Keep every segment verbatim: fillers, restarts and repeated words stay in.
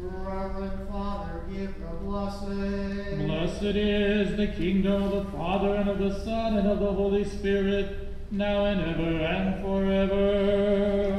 Reverend Father, give your blessing. Blessed is the kingdom of the Father, and of the Son, and of the Holy Spirit, now and ever and forever.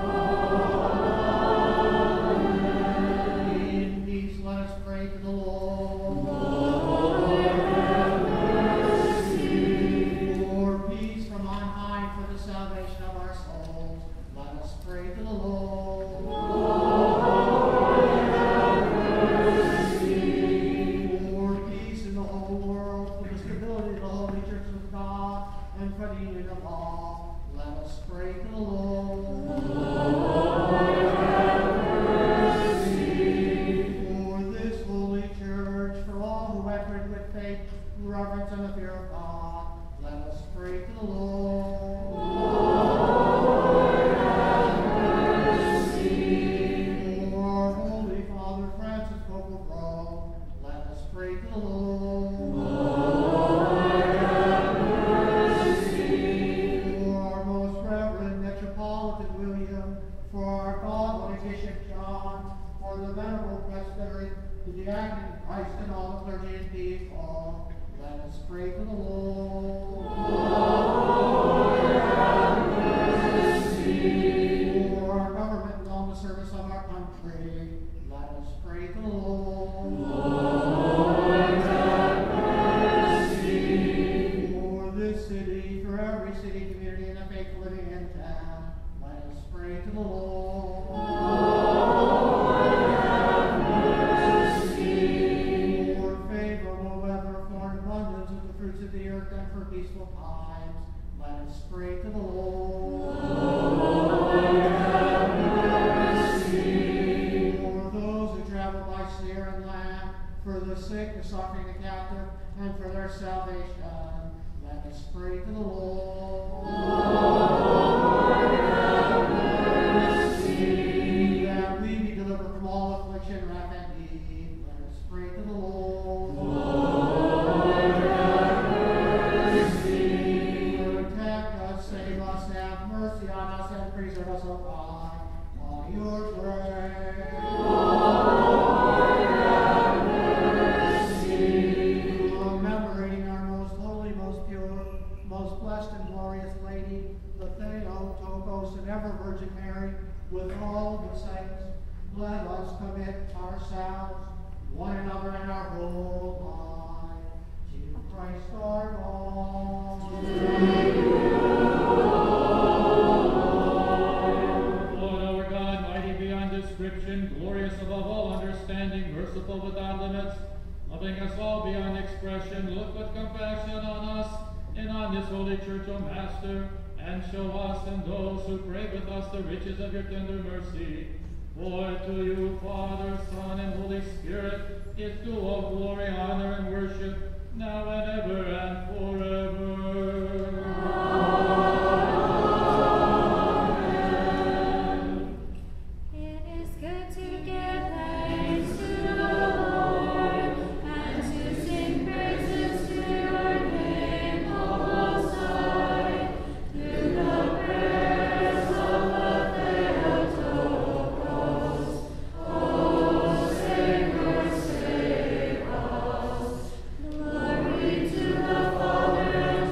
Amen. In peace, let us pray to the Lord. Lord, have mercy. For peace from on high, and for the salvation of our souls, let us pray to the Lord. Lord, have mercy. For peace in the whole world, for the stability of the Holy Church of God, and for the union of all, let us pray to the Lord. Lord, have mercy. For this holy church, for all who act with faith, reverence, and the fear of God, let us pray to the Lord. Lord, have mercy. For our Holy Father Francis, Pope of Rome, let us pray to the Lord. Lord, have mercy. For our most reverend Metropolitan William, for our godly Bishop John, for the venerable presbytery, the diaconate of Christ, and all the clergy and people, let us pray to the Lord. Lord, have mercy. For our government and all the service of our country, let us pray to the Lord. Lord, have mercy. For this city, for every city, community, and the faithful living in town, let us pray to the Lord. Lord, have mercy. For favorable weather, for an abundance of the fruits of the earth, and for peaceful times, let us pray to the Lord. Lord, have mercy. For those who travel by sea and land, for the sick, the suffering, the captive, and for their salvation, let us pray to the Lord. Lord, have mercy. That we be delivered from all affliction, wrath, and need, let us pray to the Lord. Lord, have mercy. Protect us, save us, have mercy on us, and preserve us, O God, by your grace. Lord, have mercy. Commemorating our most holy, most pure, most blessed and glorious Lady, the Theotokos and ever Virgin Mary, with all the saints, let us commit ourselves, one another, and our whole life to Christ our God. Lord our God, mighty beyond description, glorious above all understanding, merciful without limits, loving us all beyond expression, look with compassion on us and on this holy church, O Master, and show us and those who pray with us the riches of your tender mercy. For to you, Father, Son, and Holy Spirit, is due all glory, honor, and worship, now and ever and forever. Amen. It is good to give thanks to the Lord and to sing praises to your name, O Most High, through the prayers of the Theotokos. O Savior, save us. Glory to the Father, and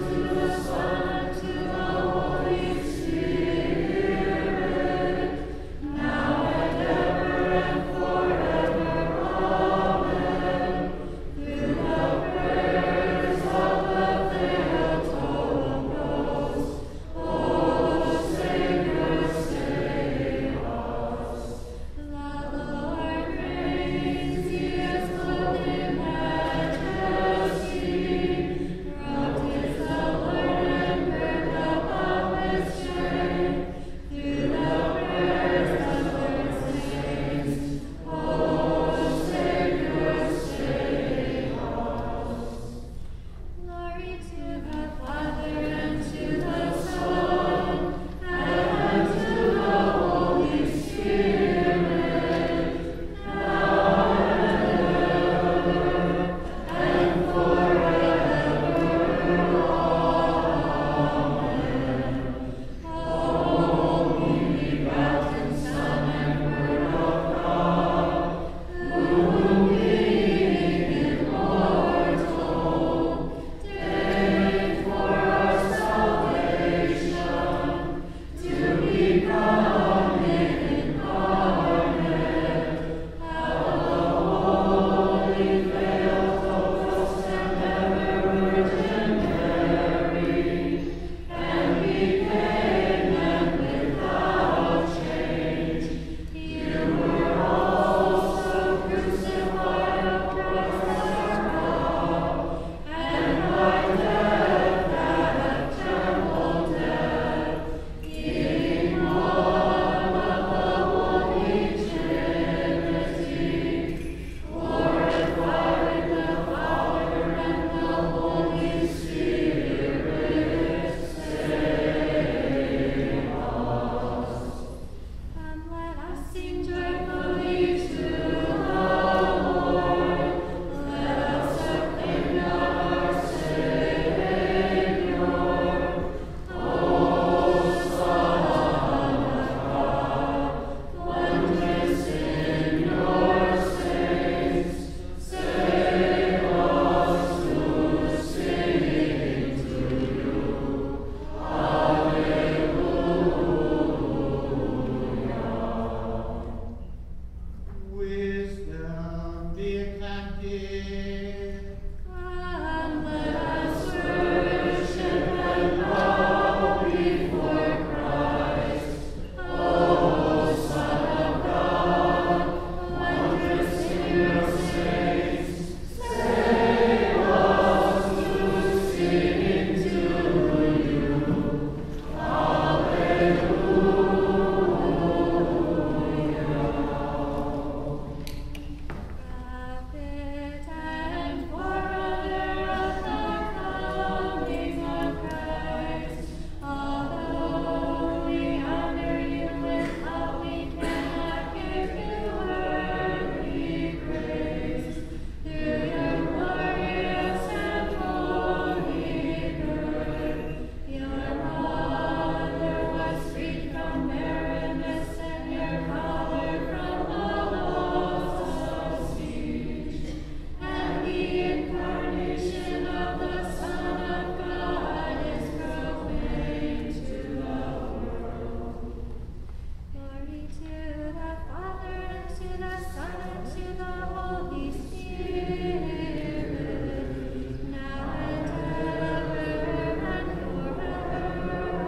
Wisdom, be attentive. Come, let us worship and bow before Christ. O Son of God, wondrous in your saints, save us who sing to you. Alleluia. Prophet and forerunner of the coming of Christ, although we honor you with love, we cannot give you earthly praise. Through your glorious and holy birth, your mother was freed from barrenness, and your father from the loss of speech. And the incarnation of the Son of God is proclaimed to the world. Glory to the Father, and to the Son, and to the Holy Spirit, now and ever and forever.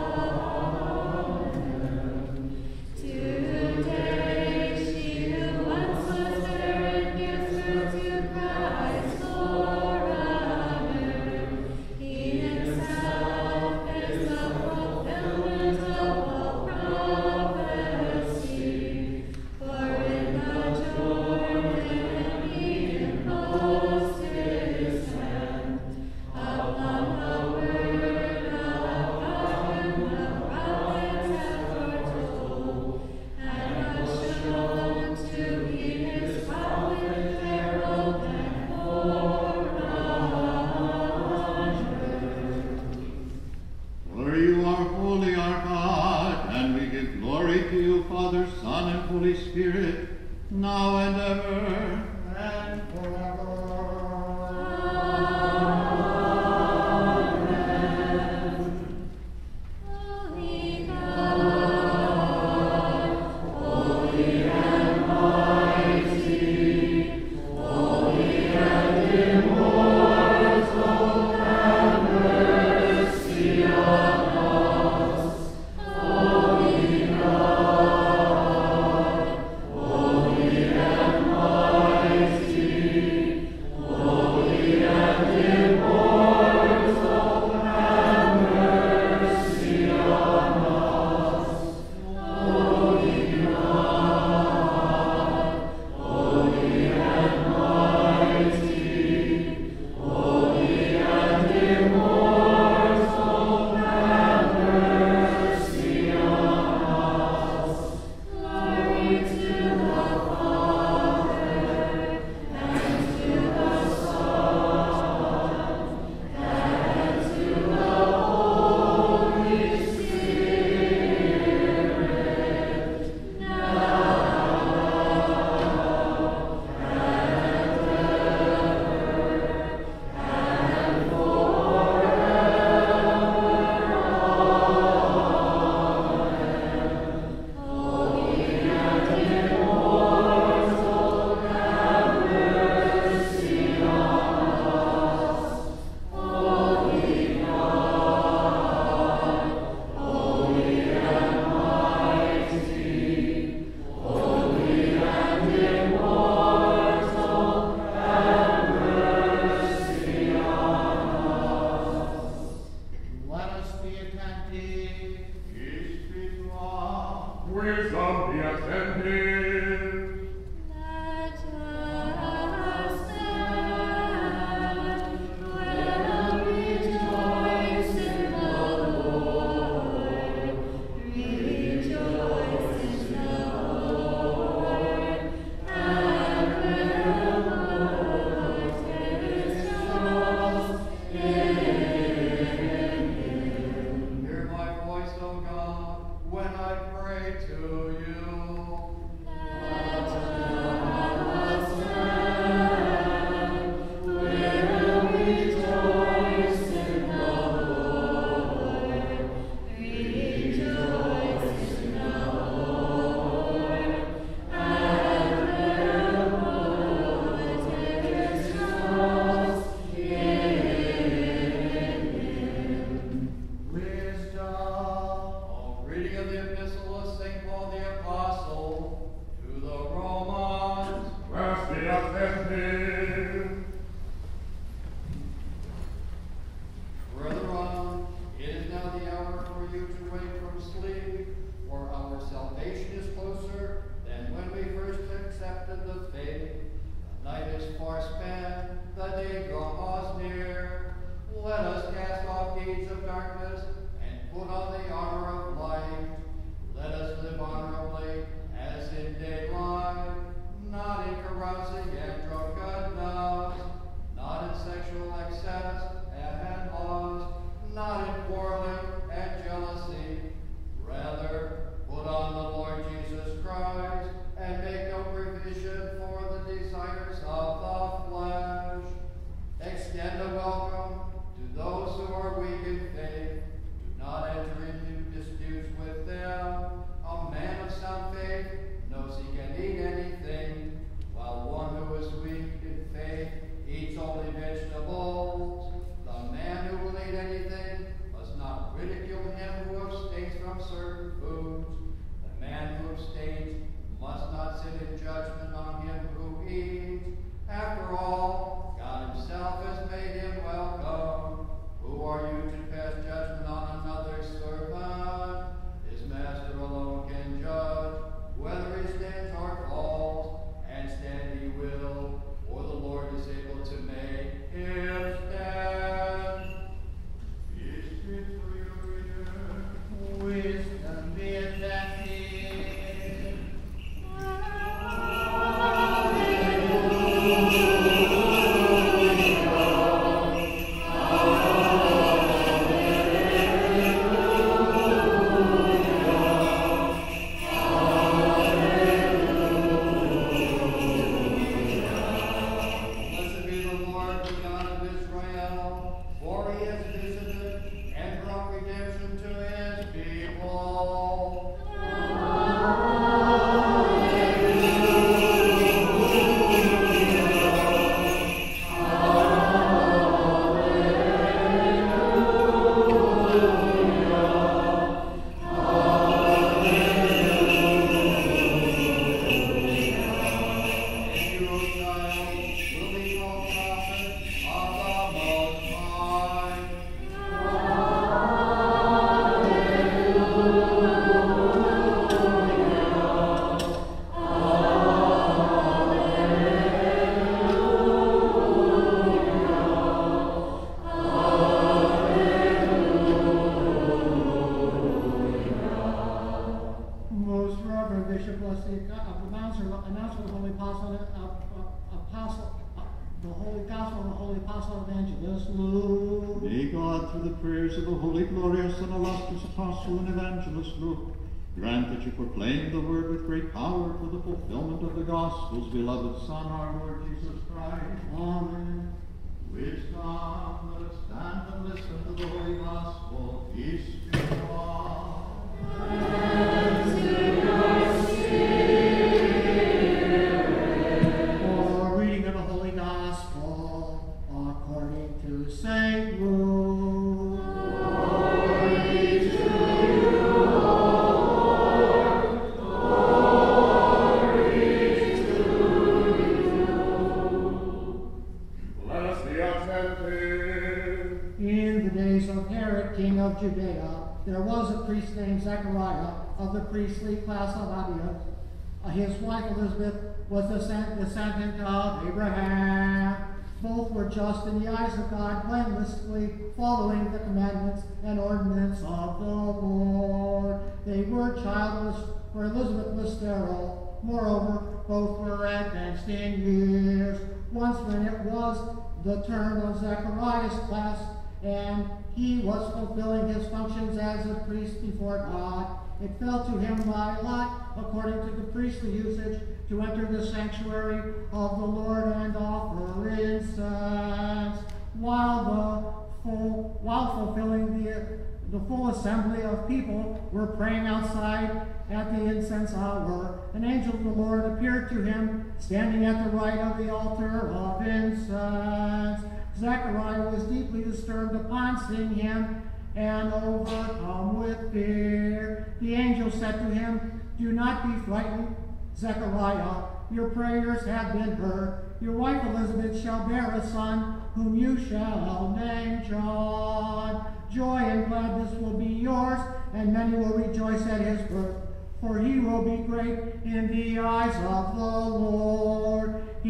Amen. Today, she who once was barren gives birth to Christ forever. He himself is the fulfillment of all prophecy. For in the Jordan he imposed his hand upon the word of God whom the prophets had foretold, and was shown to be his prophet herald and forerunner. For you are holy, our God, and we give glory to you, Father, Son, and Holy Spirit, now and ever. And forever. Holy God, holy and mighty, holy and immortal, have mercy on us. Holy God, holy and mighty. night is far spent, the day draws near. Let us cast off deeds of darkness and put on the armor of light. Let us live honorably as in daylight, not in carousing and drunkenness, not in sexual excess and lust, not in quarreling and jealousy. Rather, put on the Lord Jesus Christ and make no provision for the desires of the flesh. Extend a welcome to those who are weak in faith. Do not enter into disputes with them. A man of sound faith knows he can eat anything, while one who is weak in faith eats only vegetables. The man who will eat anything must not ridicule him who abstains from certain foods. The man who abstains must not sit in judgment on him who eats. After all, God himself has made him welcome. Who are you to pass judgment on another's servant? His master alone can judge whether he stands or falls, and stand he will, for the Lord is able to make him stand. Wisdom be attentive. Blessed be the Lord, the God of Israel, for he has visited and brought redemption to his people. And you, O child, will be called prophet of the Most High. Most Reverend Bishop Leslie, uh, announcer, announcer of the Holy Apostle, uh, uh, Apostle, uh, the Holy Gospel of the Holy Apostle Evangelist Luke. May God, through the prayers of the holy, glorious, and illustrious Apostle and Evangelist Luke, grant that you proclaim the word with great power for the fulfillment of the Gospel's beloved Son, our Lord Jesus Christ. Amen. Wisdom, let us stand and listen to the holy Gospel. Peace be to all. For reading of the Holy Gospel according to Saint Luke. Let us be attentive. In the days of Herod, king of Judea, there was a priest named Zechariah of the priestly class of Abia. Uh, His wife Elizabeth was a descend- descendant of Abraham. Both were just in the eyes of God, blamelessly following the commandments and ordinance of the Lord. They were childless, for Elizabeth was sterile. Moreover, both were advanced in years. Once when it was the turn of Zechariah's class, and he was fulfilling his functions as a priest before God, it fell to him by lot, according to the priestly usage, to enter the sanctuary of the Lord and offer incense. While the full, while fulfilling the the full assembly of people were praying outside at the incense hour, an angel of the Lord appeared to him, standing at the right of the altar of incense. Zechariah was deeply disturbed upon seeing him and overcome with fear. The angel said to him, "Do not be frightened, Zechariah. Your prayers have been heard. Your wife Elizabeth shall bear a son, whom you shall name John. Joy and gladness will be yours, and many will rejoice at his birth. For he will be great in the eyes of the Lord. He will never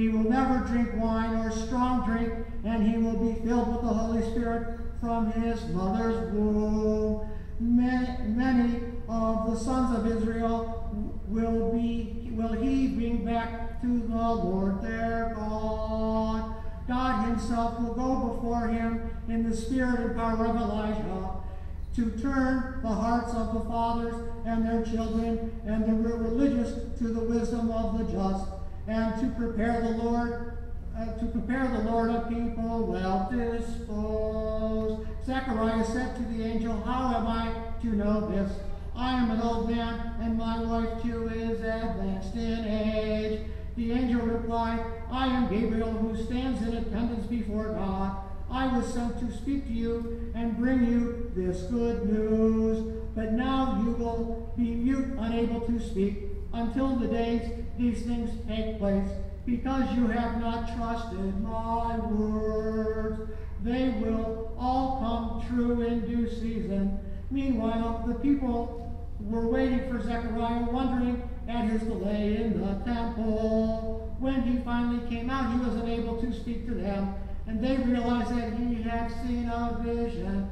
never drink wine or strong drink, and he will be filled with the Holy Spirit from his mother's womb. Many, many of the sons of Israel will be will he bring back to the Lord their God. God himself will go before him in the spirit and power of Elijah, to turn the hearts of the fathers and their children and the religious to the wisdom of the just, and to prepare the Lord uh, to prepare the Lord a people well disposed. Zechariah said to the angel, "How am I to know this? I am an old man, and my wife too is advanced in age." The angel replied, "I am Gabriel, who stands in attendance before God. I was sent to speak to you and bring you this good news. But now you will be mute, unable to speak, until the days these things take place, because you have not trusted my words. They will all come true in due season." Meanwhile, the people were waiting for Zechariah, wondering at his delay in the temple. When he finally came out, he was unable to speak to them, and they realized that he had seen a vision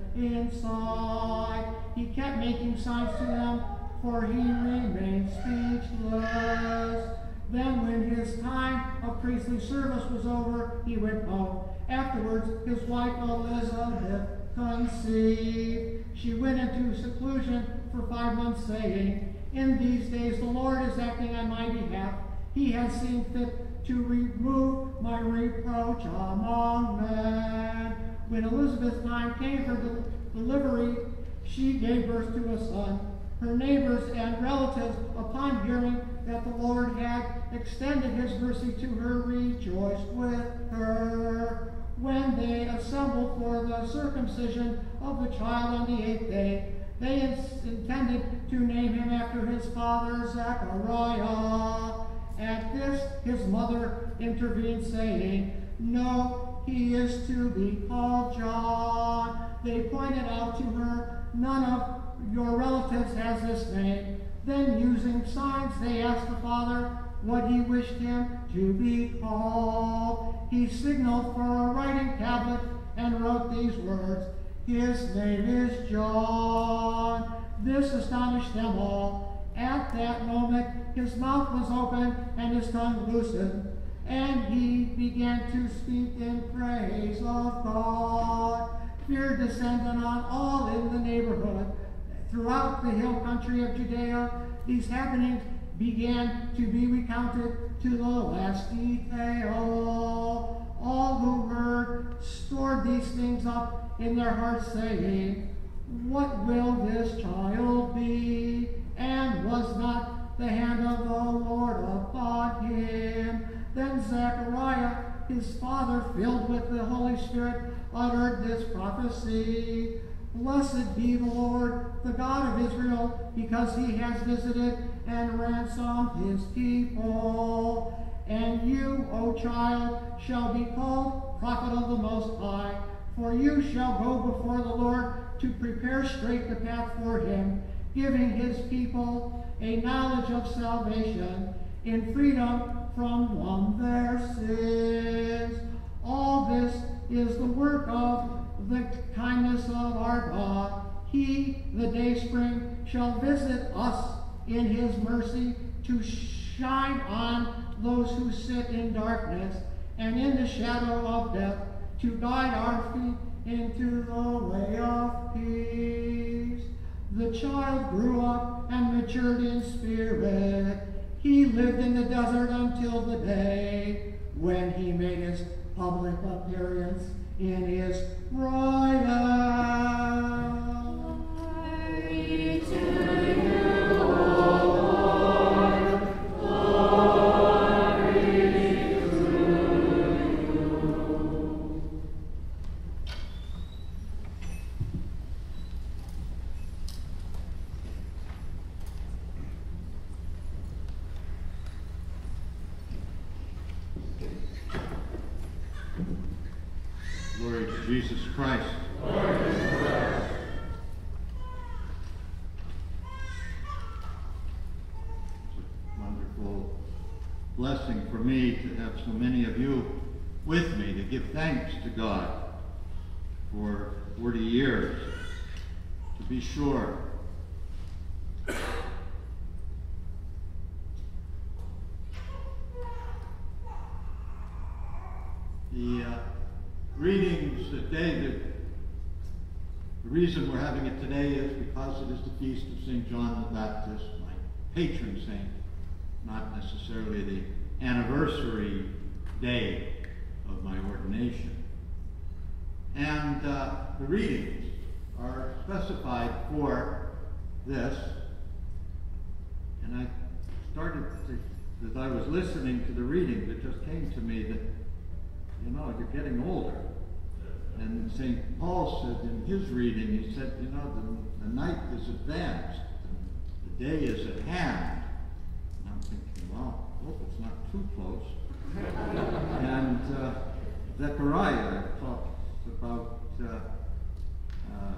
inside. He kept making signs to them, for he remained speechless. Then when his time of priestly service was over, he went home. Afterwards, his wife Elizabeth conceived. She went into seclusion for five months, saying, "In these days the Lord is acting on my behalf. He has seen fit to remove my reproach among men." When Elizabeth's time came for the delivery, she gave birth to a son. Her neighbors and relatives, upon hearing that the Lord had extended his mercy to her, rejoiced with her. When they assembled for the circumcision of the child on the eighth day, they intended to name him after his father Zechariah. At this, his mother intervened, saying, "No, he is to be called John." They pointed out to her, "None of your relatives has this name." Then, using signs, they asked the father what he wished him to be called. He signaled for a writing tablet and wrote these words, "His name is John." This astonished them all. At that moment, his mouth was opened and his tongue loosened, and he began to speak in praise of God. Fear descended on all in the neighborhood. Throughout the hill country of Judea, these happenings began to be recounted to the last detail. All who heard stored these things up in their hearts, saying, "What will this child be? And was not the hand of the Lord upon him?" Then Zechariah, his father, filled with the Holy Spirit, uttered this prophecy, "Blessed be the Lord, the God of Israel, because he has visited and ransomed his people. And you, O child, shall be called prophet of the Most High, for you shall go before the Lord to prepare straight the path for him, giving his people a knowledge of salvation in freedom from um, their sins." All this is the work of the kindness of our God. He, the dayspring, shall visit us in his mercy to shine on those who sit in darkness and in the shadow of death, to guide our feet into the way of peace. The child grew up and matured in spirit. He lived in the desert until the day when he made his public appearance in his bridal. Glory to you, O Lord. Glory to you. Glory to Jesus Christ. Glory to Christ. It's a wonderful blessing for me to have so many of you with me to give thanks to God for forty years, to be sure. The uh, readings that David, the reason we're having it today is because it is the feast of Saint John the Baptist, my patron saint, not necessarily the anniversary day of my ordination. And uh, the readings are specified for this. And I started to, as I was listening to the readings, it just came to me that, you know, you're getting older. And Saint Paul said in his reading, he said, you know, the, the night is advanced, and the day is at hand. And I'm thinking, well, I hope it's not too close. And uh, Zechariah talks about uh, uh,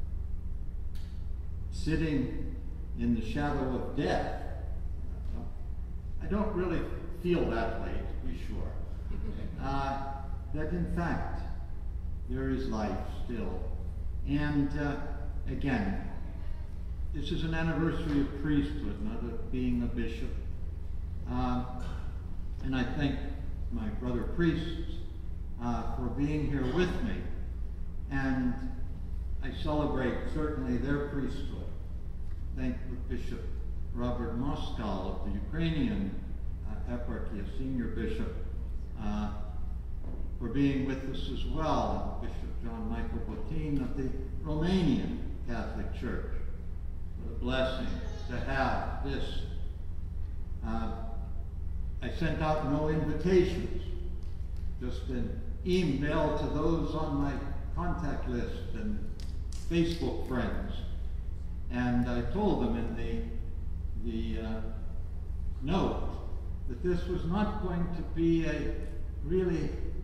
sitting in the shadow of death. I don't really feel that way, to be sure. Uh, that in fact, there is life still. And uh, again, this is an anniversary of priesthood, not of being a bishop. Uh, and I thank my brother priests uh, for being here with me. And I celebrate certainly their priesthood. Thank Bishop Robert Moskal of the Ukrainian uh, eparchy, a senior bishop, uh, for being with us as well, and Bishop John Michael Botin of the Romanian Catholic Church. What a blessing to have this. Uh, I sent out no invitations, just an email to those on my contact list and Facebook friends. And I told them in the, the uh, note that this was not going to be a really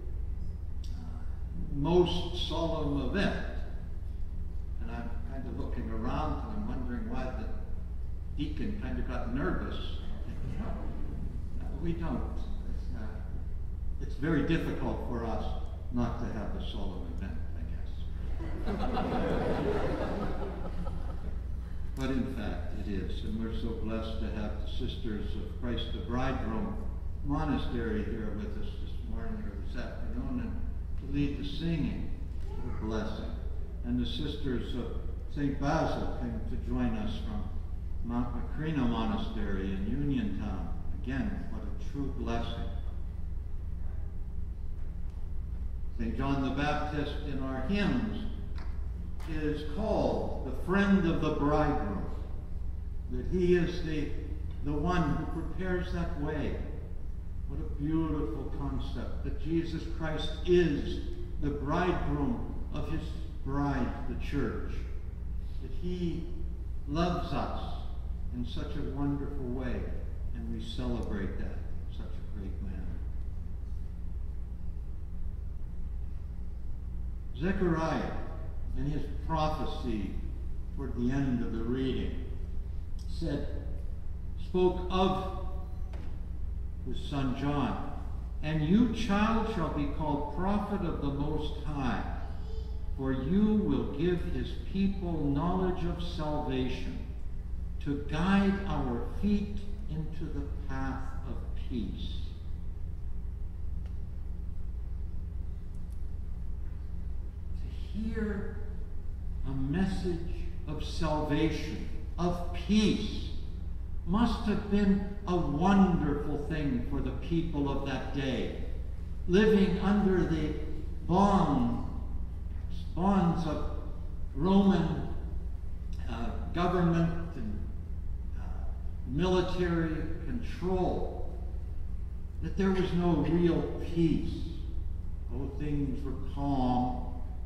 most solemn event. And I'm kind of looking around and I'm wondering why the deacon kind of got nervous. No, we don't. It's, uh, it's very difficult for us not to have a solemn event, I guess. But in fact, it is. And we're so blessed to have the Sisters of Christ the Bridegroom Monastery here with us this morning or this afternoon, and to lead the singing. What a blessing. And the Sisters of Saint Basil came to join us from Mount Macrina Monastery in Uniontown. Again, what a true blessing. Saint John the Baptist in our hymns is called the friend of the bridegroom, that he is the, the one who prepares that way. What a beautiful concept, that Jesus Christ is the bridegroom of his bride, the church, that he loves us in such a wonderful way, and we celebrate that in such a great manner. Zechariah, in his prophecy toward the end of the reading, said, spoke of his son John, and you, child, shall be called prophet of the Most High, for you will give his people knowledge of salvation, to guide our feet into the path of peace. To hear a message of salvation, of peace, must have been a wonderful thing for the people of that day, living under the bond, bonds of Roman uh, government and uh, military control, that there was no real peace. Oh, things were calm.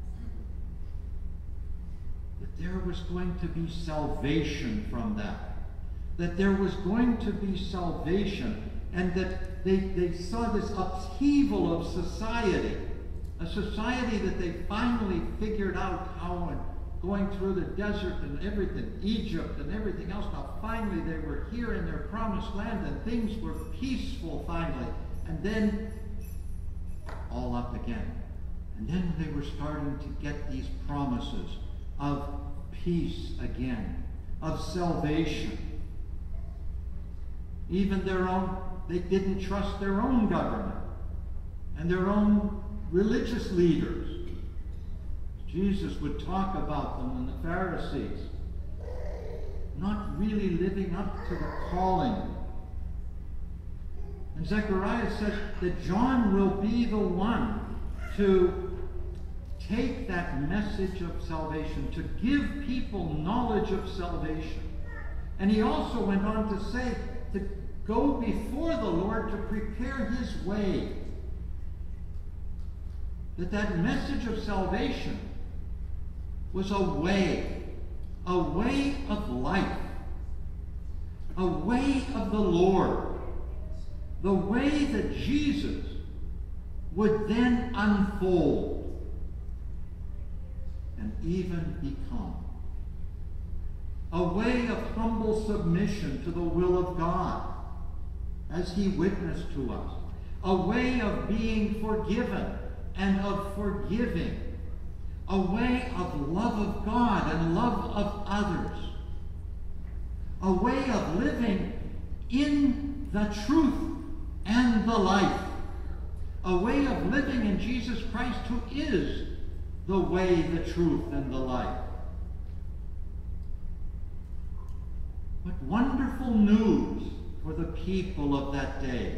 That there was going to be salvation from that. That there was going to be salvation, and that they, they saw this upheaval of society, a society that they finally figured out how, and going through the desert and everything, Egypt and everything else. Now finally they were here in their promised land, and things were peaceful finally. And then all up again. And then they were starting to get these promises of peace again, of salvation. Even their own, they didn't trust their own government and their own religious leaders. Jesus would talk about them and the Pharisees not really living up to the calling. And Zechariah says that John will be the one to take that message of salvation, to give people knowledge of salvation. And he also went on to say to go before the Lord to prepare his way. That that message of salvation was a way, a way of life, a way of the Lord, the way that Jesus would then unfold and even become. A way of humble submission to the will of God as he witnessed to us. A way of being forgiven and of forgiving. A way of love of God and love of others. A way of living in the truth and the life. A way of living in Jesus Christ, who is the way, the truth, and the life. What wonderful news for the people of that day.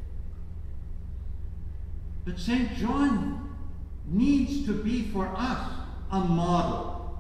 But Saint John needs to be for us a model.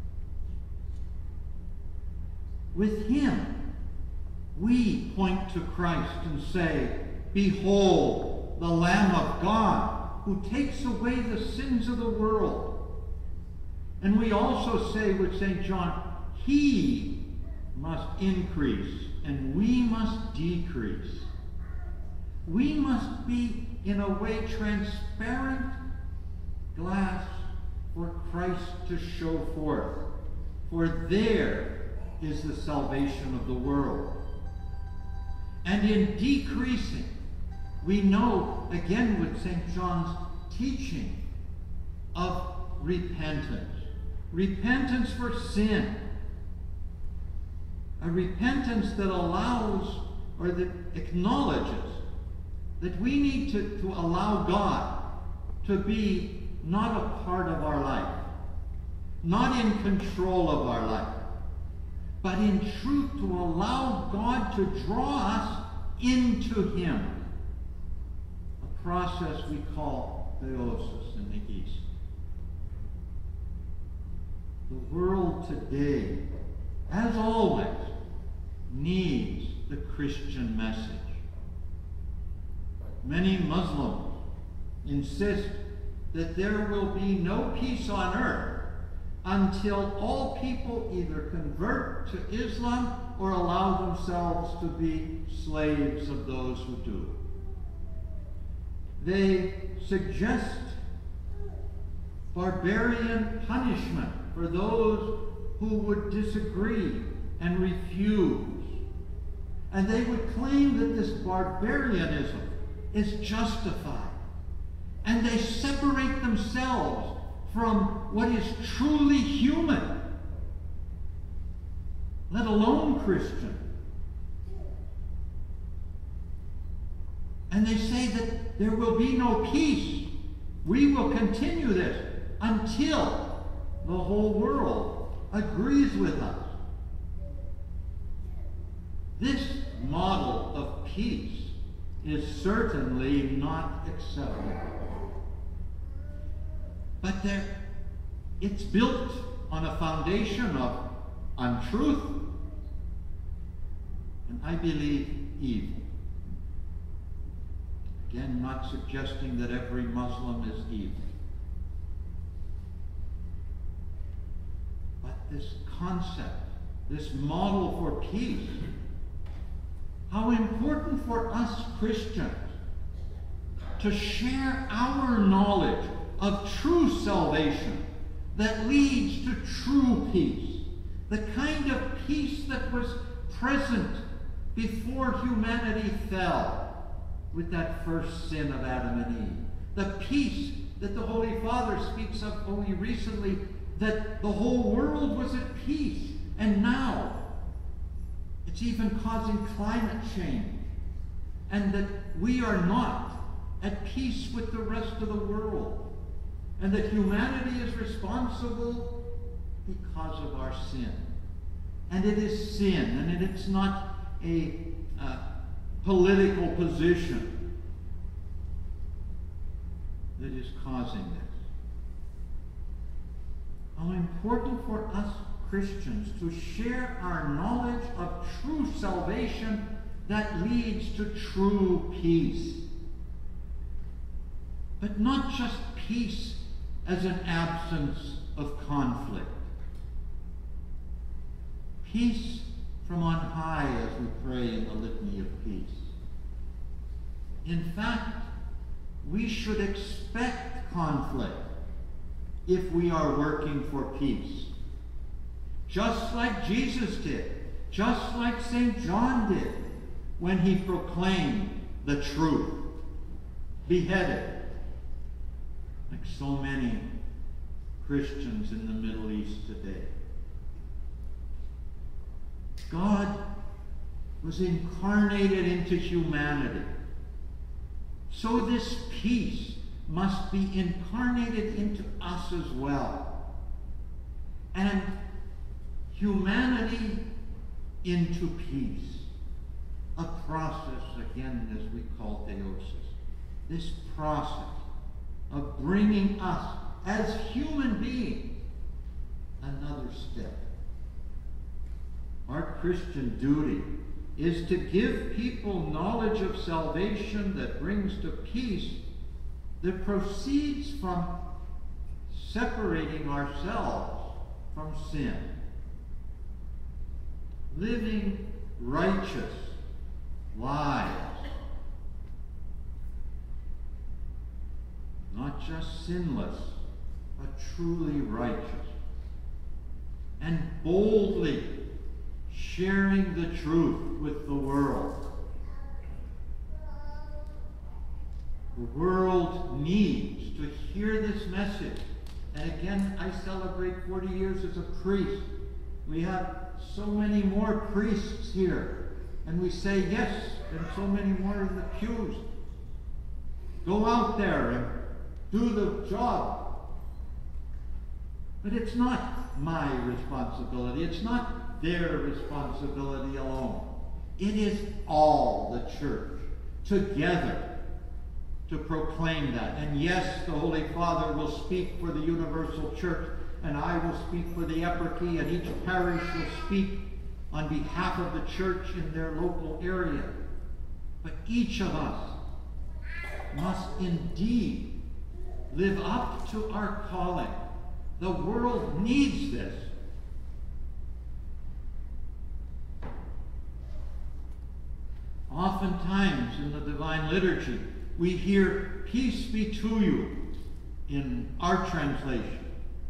With him, we point to Christ and say, "Behold, the Lamb of God, who takes away the sins of the world." And we also say with Saint John, he must increase and we must decrease. We must be, in a way, transparent glass for Christ to show forth. For there is the salvation of the world. And in decreasing, we know, again with Saint John's teaching, of repentance. Repentance for sin. A repentance that allows, or that acknowledges, that we need to, to allow God to be not a part of our life, not in control of our life, but in truth to allow God to draw us into him. A process we call theosis in the East. The world today, as always, needs the Christian message. Many Muslims insist that there will be no peace on earth until all people either convert to Islam or allow themselves to be slaves of those who do. They suggest barbarian punishment for those who would disagree and refuse. And they would claim that this barbarianism is justified. And they separate themselves from what is truly human, let alone Christian. And they say that there will be no peace. We will continue this until the whole world agrees with us. This model of peace is certainly not acceptable. But there, it's built on a foundation of untruth and, I believe, evil. Again, not suggesting that every Muslim is evil. But this concept, this model for peace, how important for us Christians to share our knowledge of true salvation that leads to true peace. The kind of peace that was present before humanity fell with that first sin of Adam and Eve. The peace that the Holy Father speaks of only recently, that the whole world was at peace. And now, it's even causing climate change. And that we are not at peace with the rest of the world. And that humanity is responsible because of our sin. And it is sin, and it's not a uh, political position that is causing this. How important for us Christians to share our knowledge of true salvation that leads to true peace. But not just peace as an absence of conflict. Peace from on high as we pray in the Litany of Peace. In fact, we should expect conflict if we are working for peace. Just like Jesus did, just like Saint John did when he proclaimed the truth, beheaded, like so many Christians in the Middle East today. God was incarnated into humanity. So this peace must be incarnated into us as well. And humanity into peace. A process, again, as we call theosis. This process of bringing us as human beings another step. Our Christian duty is to give people knowledge of salvation that brings to peace, that proceeds from separating ourselves from sin. Living righteous lives. Not just sinless, but truly righteous. And boldly sharing the truth with the world. The world needs to hear this message. And again, I celebrate forty years as a priest. We have so many more priests here. And we say yes, and so many more in the pews. Go out there and do the job. But it's not my responsibility. It's not their responsibility alone. It is all the church together to proclaim that. And yes, the Holy Father will speak for the universal church, and I will speak for the eparchy, and each parish will speak on behalf of the church in their local area. But each of us must indeed live up to our calling. The world needs this. Oftentimes in the Divine Liturgy, we hear, "Peace be to you," in our translation.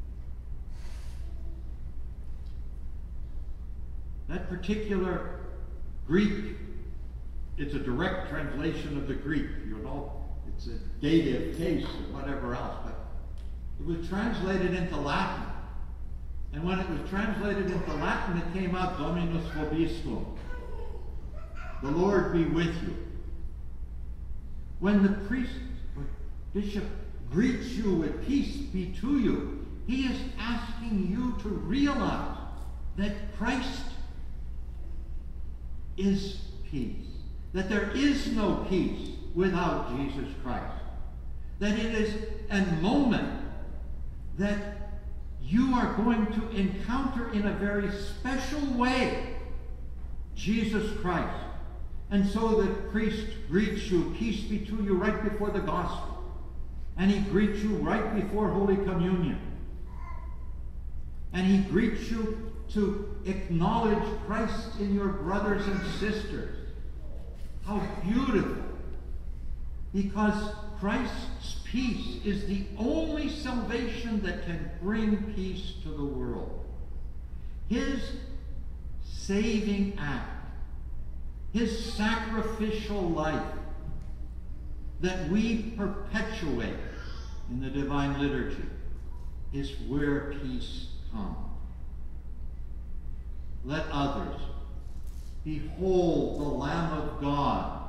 That particular Greek, it's a direct translation of the Greek. You know, it's a dative case or whatever else, but it was translated into Latin. And when it was translated into Latin, it came out, "Dominus vobiscum." The Lord be with you. When the priest or bishop greets you with "peace be to you," he is asking you to realize that Christ is peace. That there is no peace without Jesus Christ. That it is a moment that you are going to encounter in a very special way Jesus Christ. And so the priest greets you, "Peace be to you," right before the gospel. And he greets you right before Holy Communion. And he greets you to acknowledge Christ in your brothers and sisters. How beautiful! Because Christ's peace is the only salvation that can bring peace to the world. His saving act, his sacrificial life, that we perpetuate in the divine liturgy is where peace comes. Let others behold the Lamb of God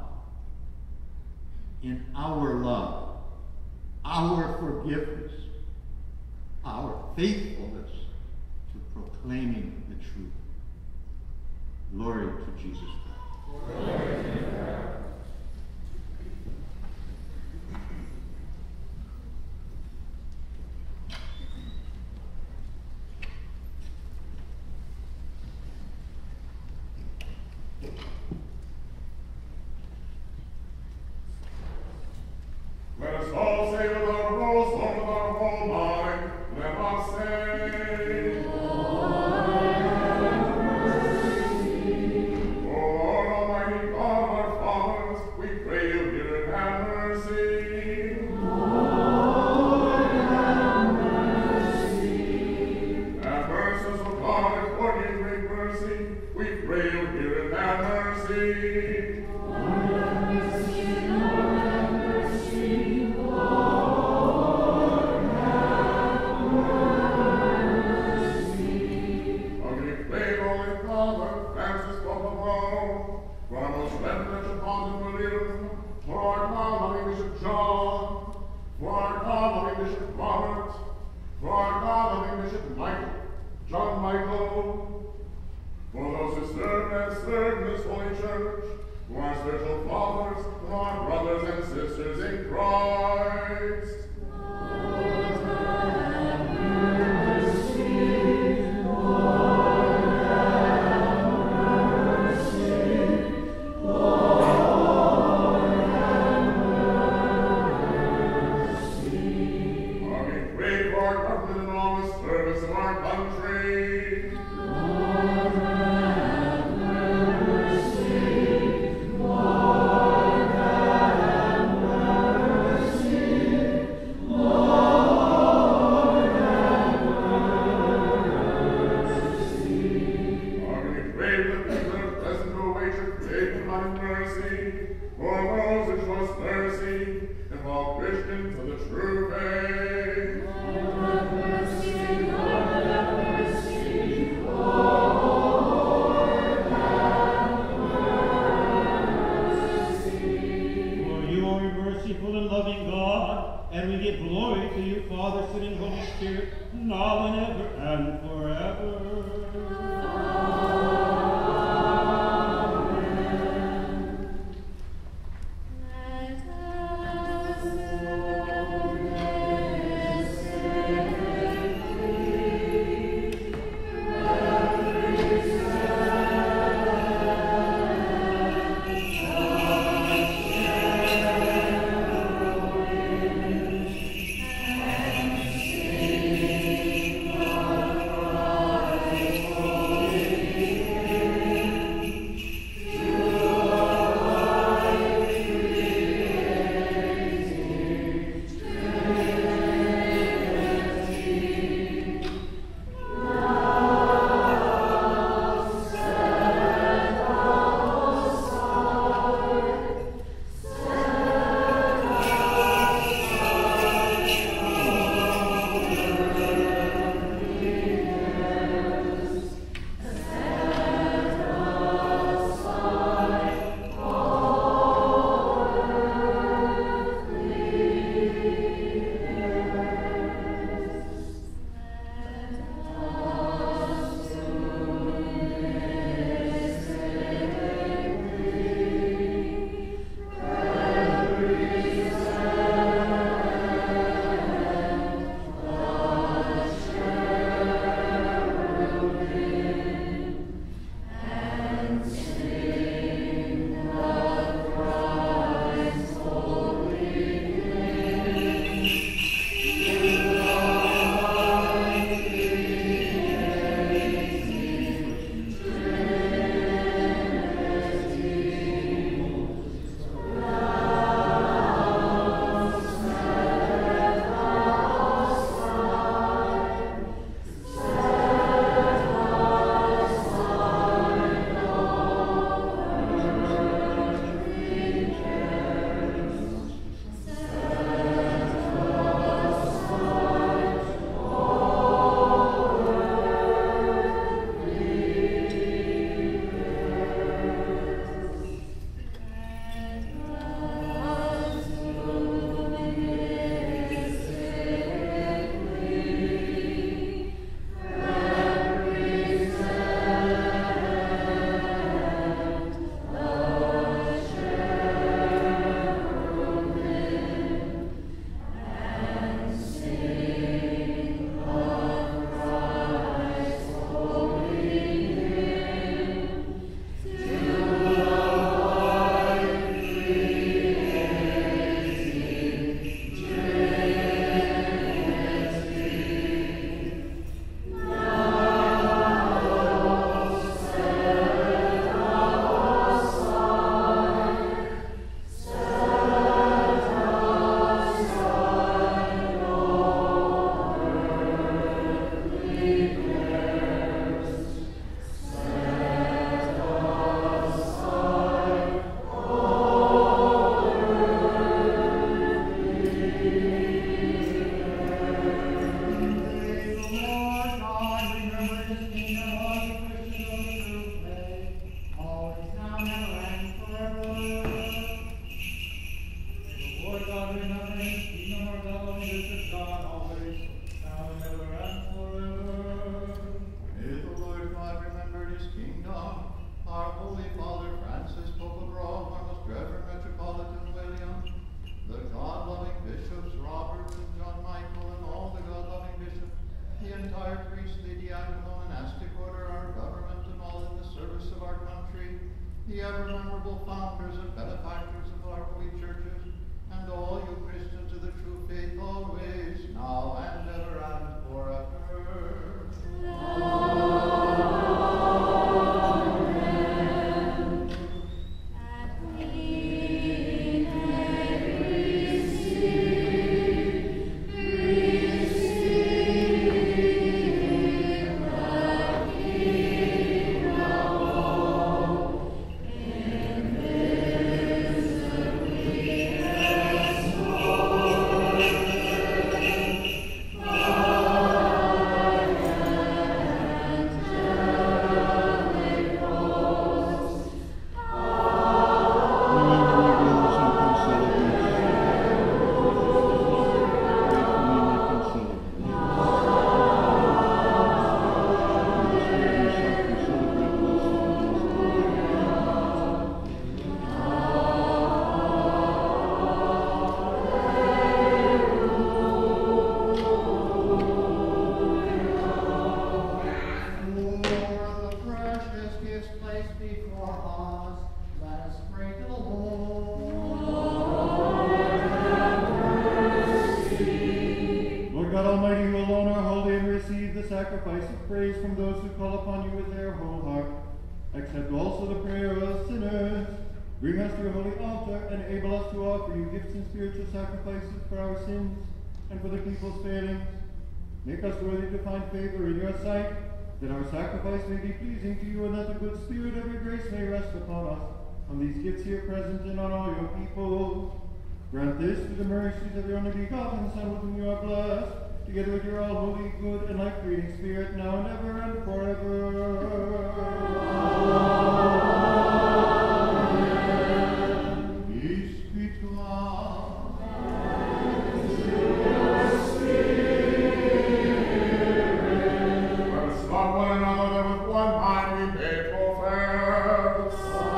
in our love, our forgiveness, our faithfulness to proclaiming the truth. Glory to Jesus Christ. Glory to God. Let us all say with our whole soul, with our whole mind, let us say, Lord, have mercy. Lord, Almighty God, our fathers, we pray you hear and have mercy. Lord, have mercy. Have mercy, O God, according to your great mercy, we pray you hear and have mercy. Lord, have mercy, Lord, have mercy. John Michael, for those who serve and serve this holy church, who are spiritual fathers, and our brothers and sisters in Christ. Lord, have mercy. Lord, have mercy. Lord, have mercy. Are we pray for our government and all the service of our country? Lord, have mercy. Lord, have mercy. Lord, have mercy. Are we pray for the people of present who await your great and mighty mercy, for those who show us mercy, and for all Christians of the true faith? Lord, have mercy. Lord, have mercy. Lord, have mercy. For you are a merciful and loving God, and we give glory to you, Father, Son, and Holy Spirit, now and ever and forever. Let us the ever-memorable founders and benefactors of our holy churches, and all you Christians of the true faith, always, now and ever and forever. Amen. And we may receive, receive the King of all, invisibly For the precious gifts placed before us, let us pray to the Lord. Lord God Almighty, who alone are holy and receive the sacrifice of praise from those who call upon you with their whole heart, accept also the prayer of sinners. Bring us to your holy altar, and enable us to offer you gifts and spiritual sacrifices for our sins and for the people's failings. Make us worthy to find favor in your sight, that our sacrifice may be pleasing to you, and that the good spirit of your grace may rest upon us, on these gifts here present and on all your people. Grant this through the mercies of your only begotten Son, with whom you are blessed, together with your all-holy, good, and life-creating Spirit, now and ever and forever. Peace be to us. Let us love one another, that with one mind we may profess.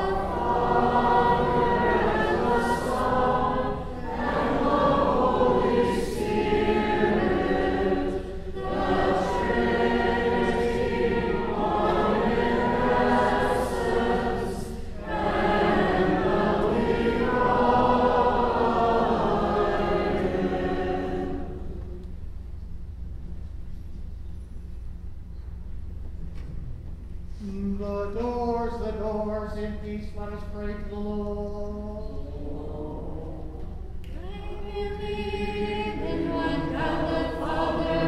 The doors, the doors, in peace, let us pray to the Lord. I believe in one God the Father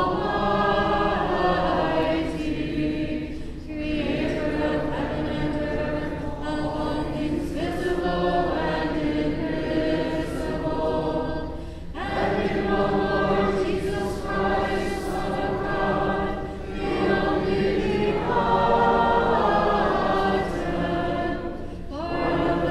Almighty, Creator of heaven and earth, of all things visible and invisible, and in one Lord Jesus Christ, Son of God, the only begotten, for the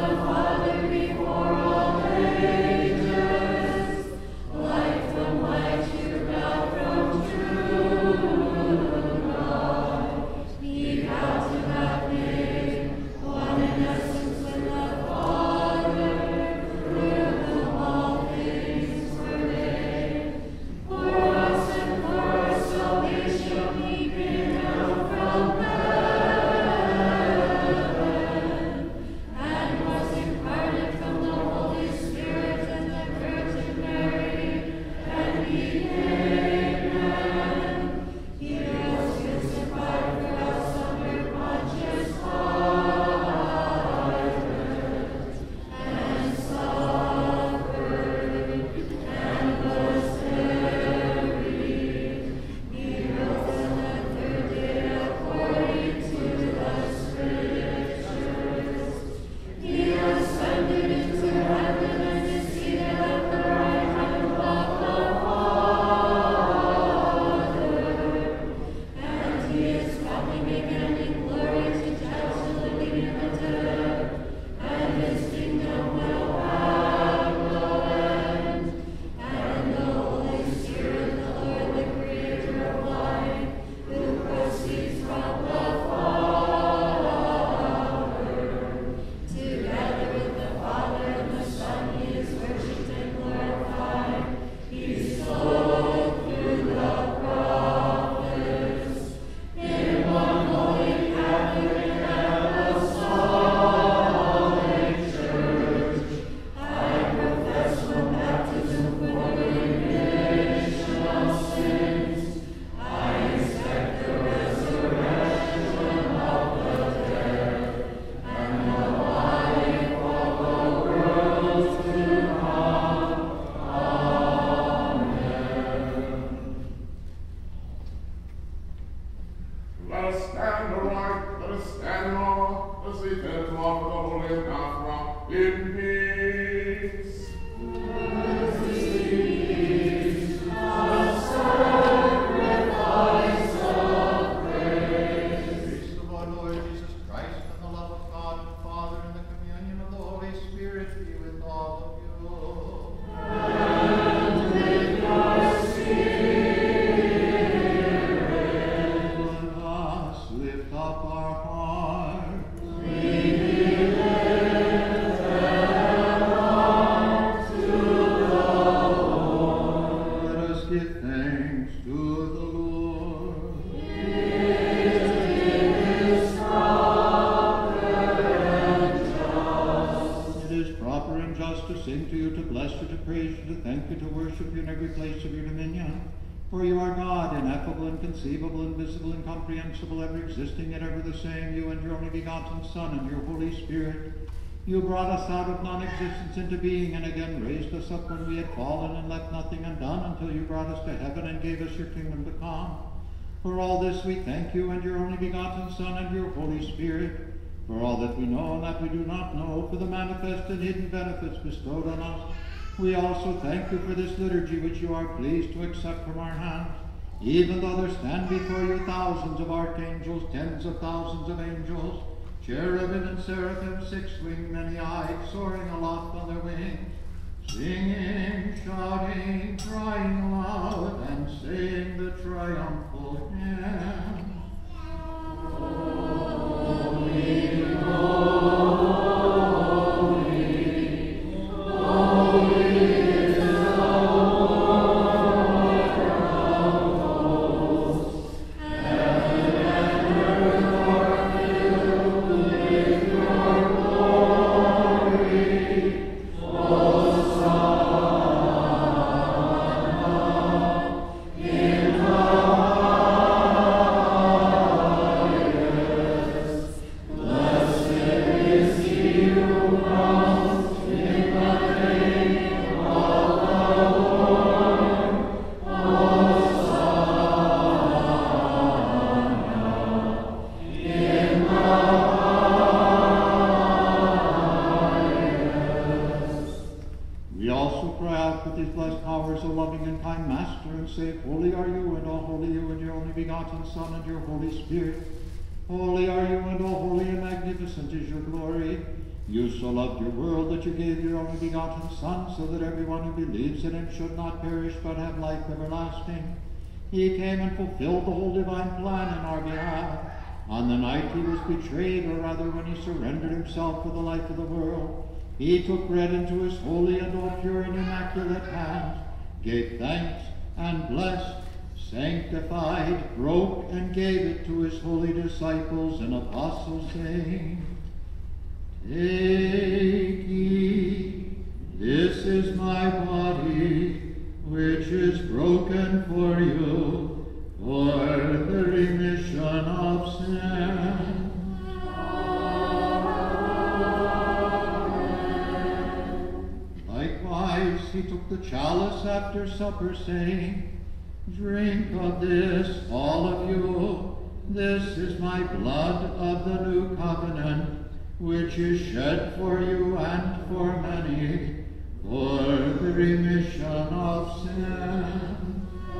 to thank you, to worship you in every place of your dominion. For you are God, ineffable, inconceivable, invisible, incomprehensible, ever existing, yet ever the same, you and your only begotten Son and your Holy Spirit. You brought us out of non-existence into being, and again raised us up when we had fallen and left nothing undone, until you brought us to heaven and gave us your kingdom to come. For all this we thank you and your only begotten Son and your Holy Spirit, for all that we know and that we do not know, for the manifest and hidden benefits bestowed on us. We also thank you for this liturgy which you are pleased to accept from our hands, even though there stand before you thousands of archangels, tens of thousands of angels, cherubim and seraphim, six-winged, many-eyed, soaring aloft on their wings, singing, shouting, crying aloud, and saying the triumphal hymn. Holy, holy, holy is the Lord of hosts. Heaven and earth are filled with your glory. Hosanna in the highest. Blessed is he who comes in the name of the Lord. Hosanna in the highest. We also cry out with these blessed powers, O loving and kind Master, and say, Holy are you, and all holy you, and your only begotten Son, and your Holy Spirit. Holy are you, and all holy and magnificent is your glory. You so loved your world that you gave your only begotten Son, so that everyone who believes in him should not perish but have life everlasting. He came and fulfilled the whole divine plan in our behalf. On the night he was betrayed, or rather when he surrendered himself for the life of the world, he took bread into his holy and all pure and immaculate hands, gave thanks, and blessed, sanctified, broke, and gave it to his holy disciples and apostles, saying, Take, eat, this is my body, which is broken for you, for the remission of sin. Likewise, he took the chalice after supper, saying, Drink of this, all of you. This is my blood of the new covenant, which is shed for you and for many, for the remission of sin.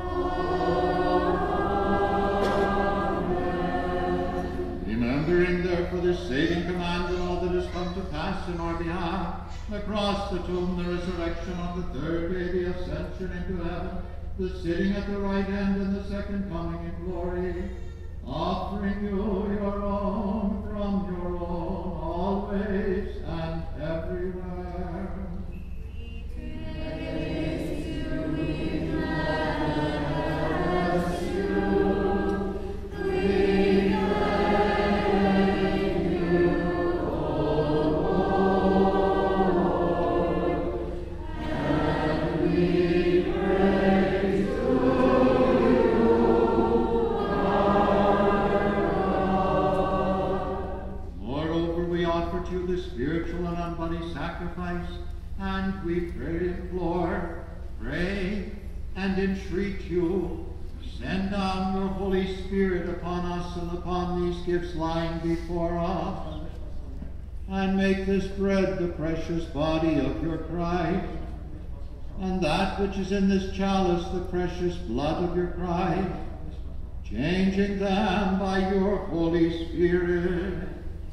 Remembering therefore this saving command and all that has come to pass in our behalf, the cross, the tomb, the resurrection on the third day, the ascension into heaven, the sitting at the right hand, and the second coming in glory, offering you your own from your own, always and everywhere. Praise you, we bless you, we thank you, O Lord, and we praise to you, Moreover, we offer to you the spiritual and unbody sacrifice, and we pray, implore, pray, and entreat you, send down your Holy Spirit upon us and upon these gifts lying before us, and make this bread the precious body of your Christ, and that which is in this chalice the precious blood of your Christ, changing them by your Holy Spirit,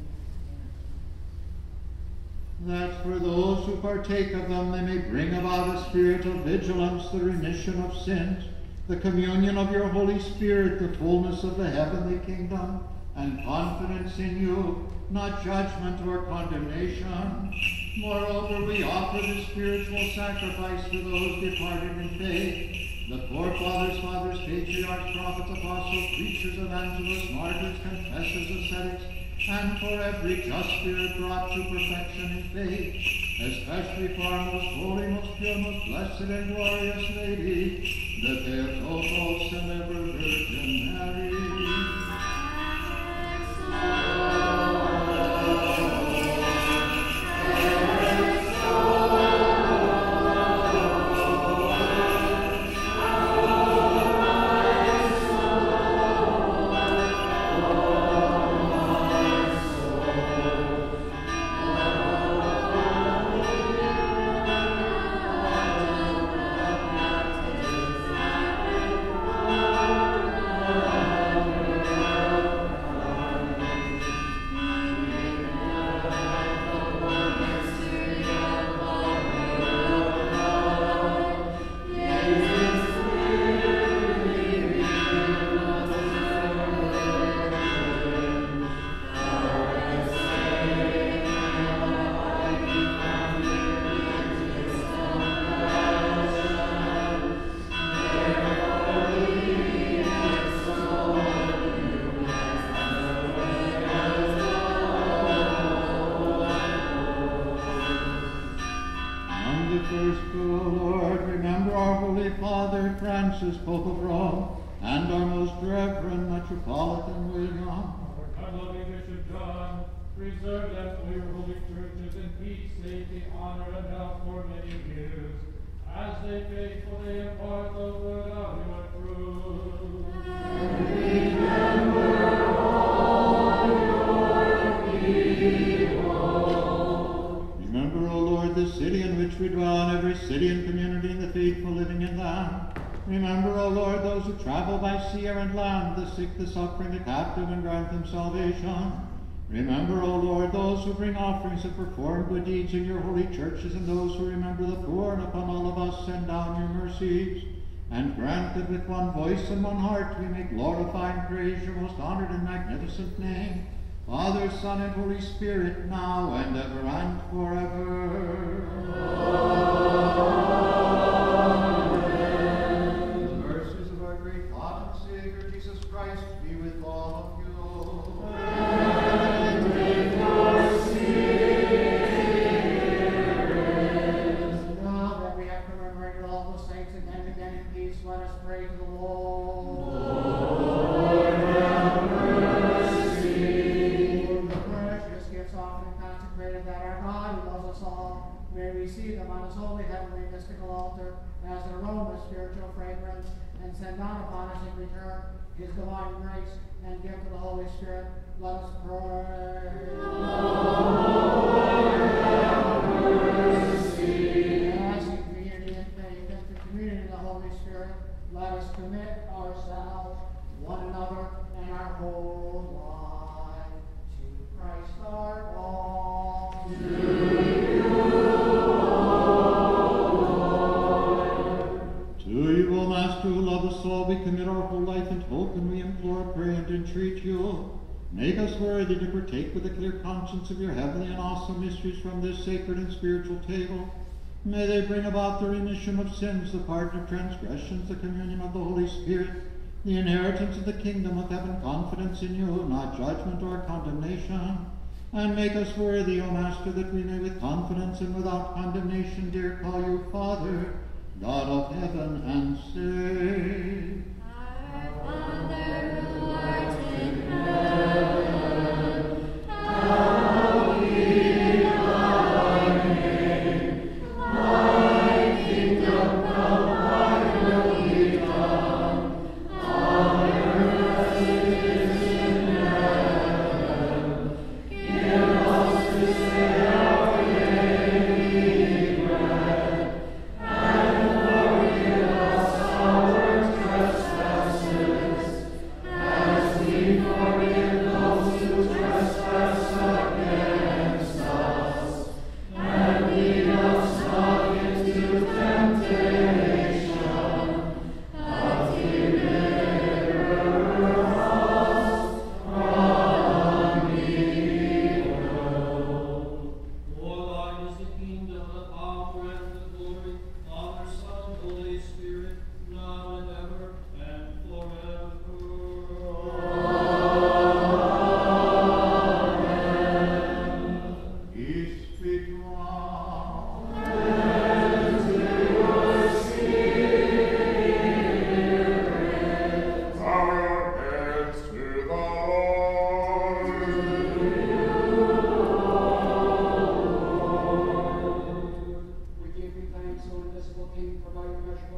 that for those who partake of them they may bring about a spirit of vigilance, the remission of sins, the communion of your Holy Spirit, the fullness of the heavenly kingdom, and confidence in you, not judgment or condemnation. Moreover, we offer the spiritual sacrifice for those departed in faith, the forefathers, fathers, patriarchs, prophets, apostles, preachers, evangelists, martyrs, confessors, ascetics, and for every just spirit brought to perfection in faith, especially for our most holy, most pure, most blessed and glorious Lady, the Theotokos and ever Virgin Mary. Pope of Rome, and our most reverend Metropolitan William. Our loving Bishop John, preserve them for your holy churches in peace, safety, honor, and health for many years, as they faithfully impart the word of your truth. And remember all your people. Remember, O Lord, the city in which we dwell, and every city and community and the faithful living in them. Remember, O Lord, those who travel by sea or and land, the sick, the suffering, the captive, and grant them salvation. Remember, O Lord, those who bring offerings and perform good deeds in your holy churches, and those who remember the poor, and upon all of us send down your mercies. And grant that with one voice and one heart we may glorify and praise your most honored and magnificent name, Father, Son, and Holy Spirit, now and ever and forever. Amen. Be with all of you. And with your spirit. Now that we have commemorated all the saints again and again in peace, let us pray to the Lord. Lord, have mercy. Lord, the precious gifts offered and consecrated, that our God who loves us all may receive them on his holy, heavenly, mystical altar as an aroma of spiritual fragrance, and send down upon us in return his divine grace, and give to the Holy Spirit. Let us pray. Lord, have mercy. As in community and faith, and to communion in the Holy Spirit, let us commit ourselves, one another, and our whole life to Christ our God. To you, To you, O Master, who love us all, we commit our whole life and hope, and we implore, pray, and entreat you. Make us worthy to partake with a clear conscience of your heavenly and awesome mysteries from this sacred and spiritual table. May they bring about the remission of sins, the pardon of transgressions, the communion of the Holy Spirit, the inheritance of the kingdom of heaven, confidence in you, not judgment or condemnation. And make us worthy, O Master, that we may with confidence and without condemnation dare call you Father, God of heaven, and say, Our Father who art in heaven, hallowed be thy name. Thy kingdom come, thy will be done, on earth as it is in heaven. Give us this day our daily bread, and forgive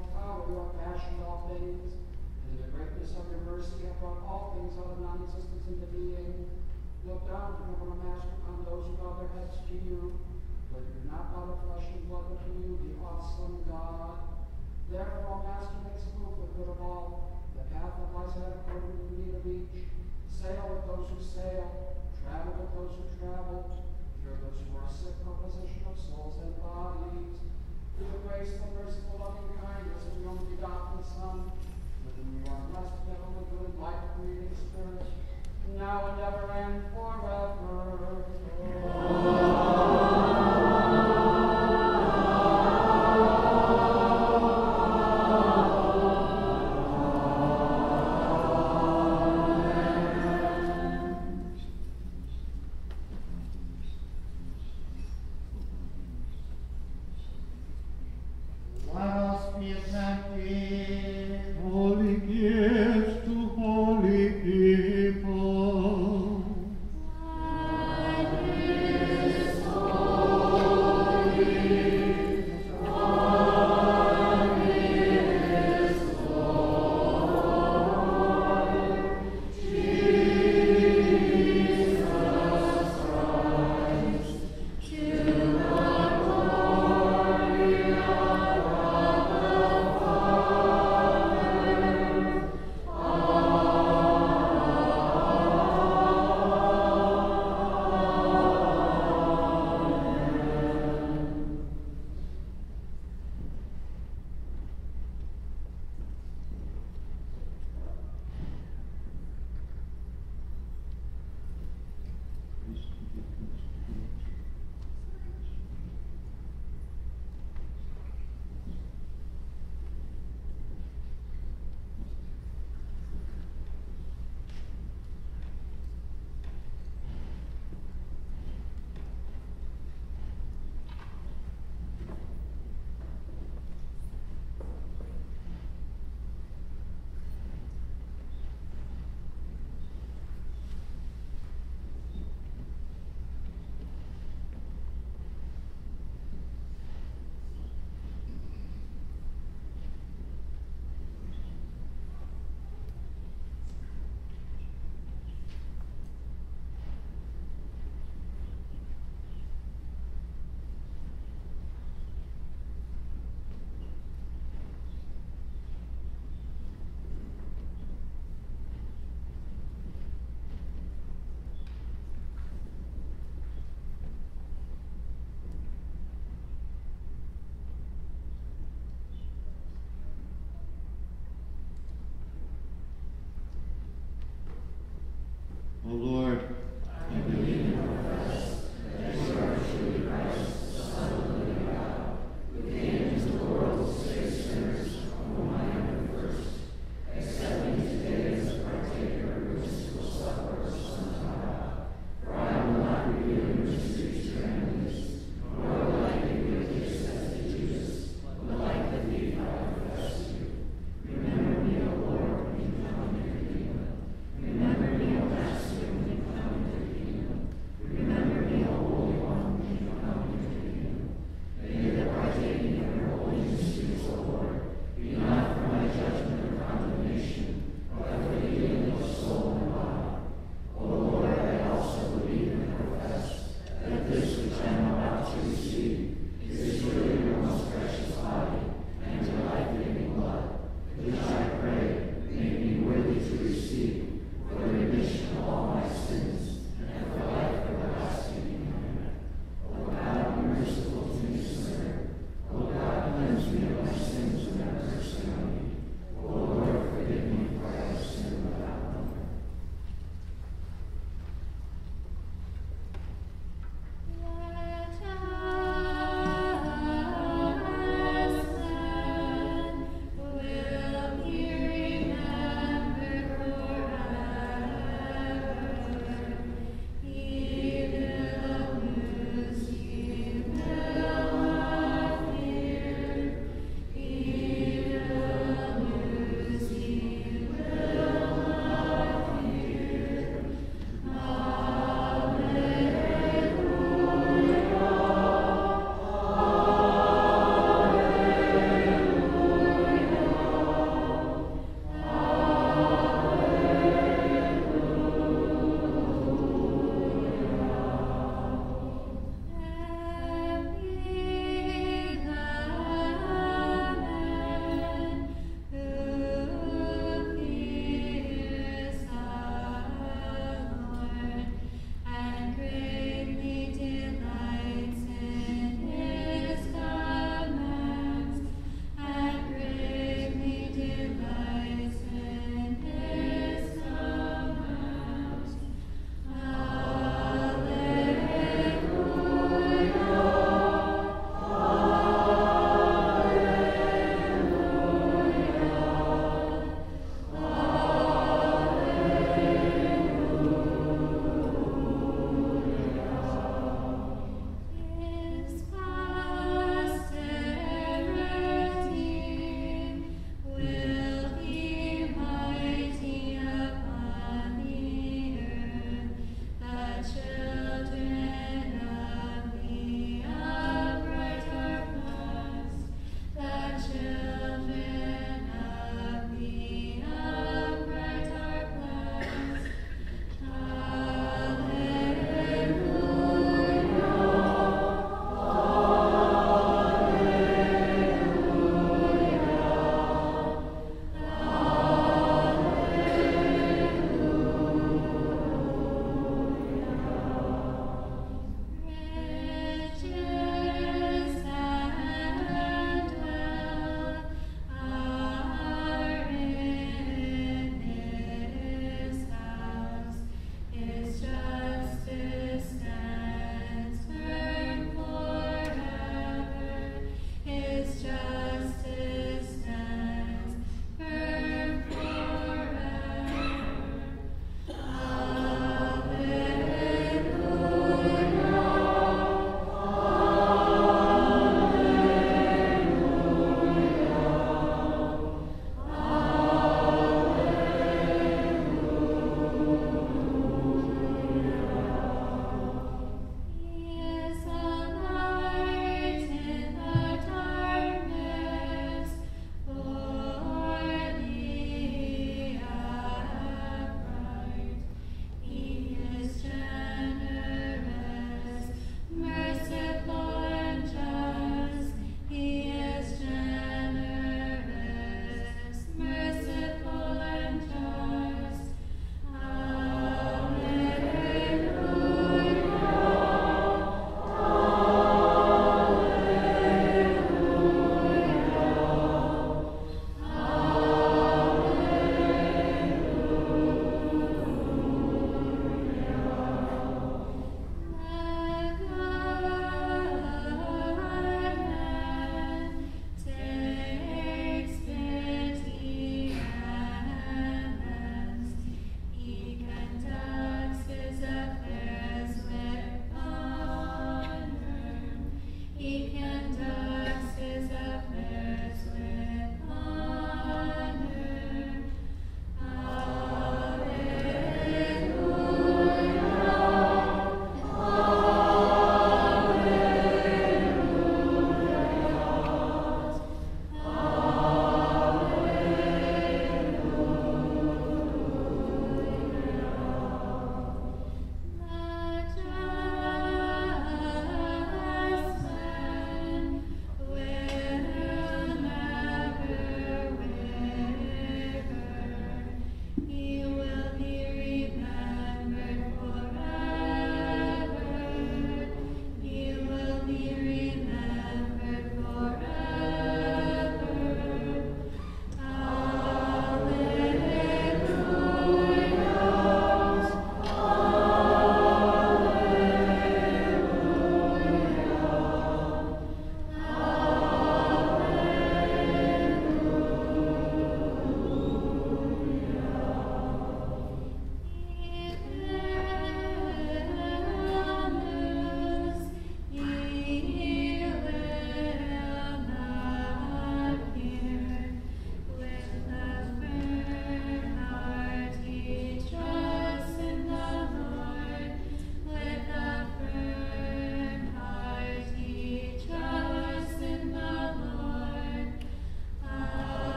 your power, you have fashioned all things. And in the greatness of your mercy, have brought all things out of non-existence into being. Look down from heaven, O Master, upon those who bow their heads to you. For you do not bow to flesh and blood, but to you, the awesome God. Therefore, O Master, makes a move for the good of all. The path that lies ahead according to the need of each. Sail with those who sail. Travel with those who travel. Cure those who are sick, opposition of souls and bodies. Through the grace, the merciful, loving kindness of your only begotten Son, with whom you are blessed with heavenly good, life, creating spirit, now and ever and forever. Let us be attentive. Holy gifts to holy people. What is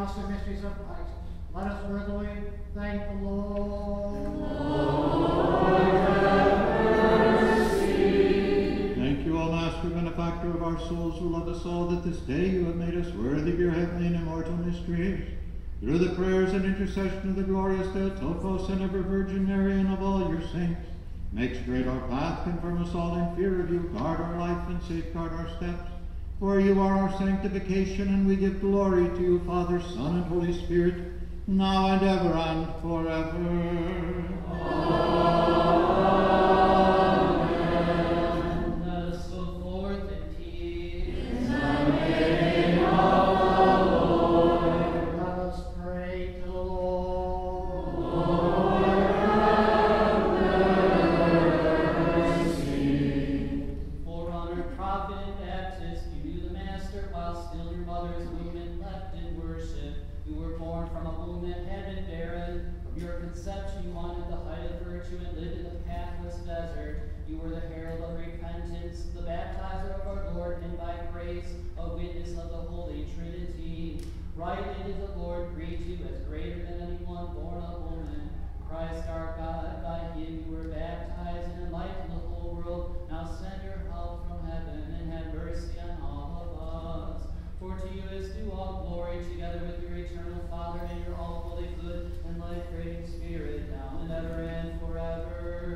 announce the mysteries of Christ. Let us worthily thank the Lord. Thank you, O Master, benefactor of our souls, who love us all, that this day you have made us worthy of your heavenly and immortal mysteries. Through the prayers and intercession of the glorious Theotokos and ever Virgin Mary and of all your saints, make straight our path, confirm us all in fear of you, guard our life and safeguard our steps. For you are our sanctification, and we give glory to you, Father, Son, and Holy Spirit, now and ever and forever. Amen. Let us go forth in peace. In the name of the Lord. Let us pray to the Lord. Lord, have mercy. Forerunner, prophet, and Baptist, you knew the Master while still your mother's womb and leapt in worship. You were born from a womb that had been barren. From your conception you wanted the height of virtue and lived in the pathless desert. You were the herald of repentance, the baptizer of our Lord, and by grace a witness of the Holy Trinity. Rightly did the Lord greet you as greater than anyone born of woman. Christ our God, by him you were baptized and enlightened the whole world. Now send your help from heaven and have mercy on all of us. For to you is due all glory, together with your eternal Father and your all-holy, good, and life-creating Spirit, now and ever and forever.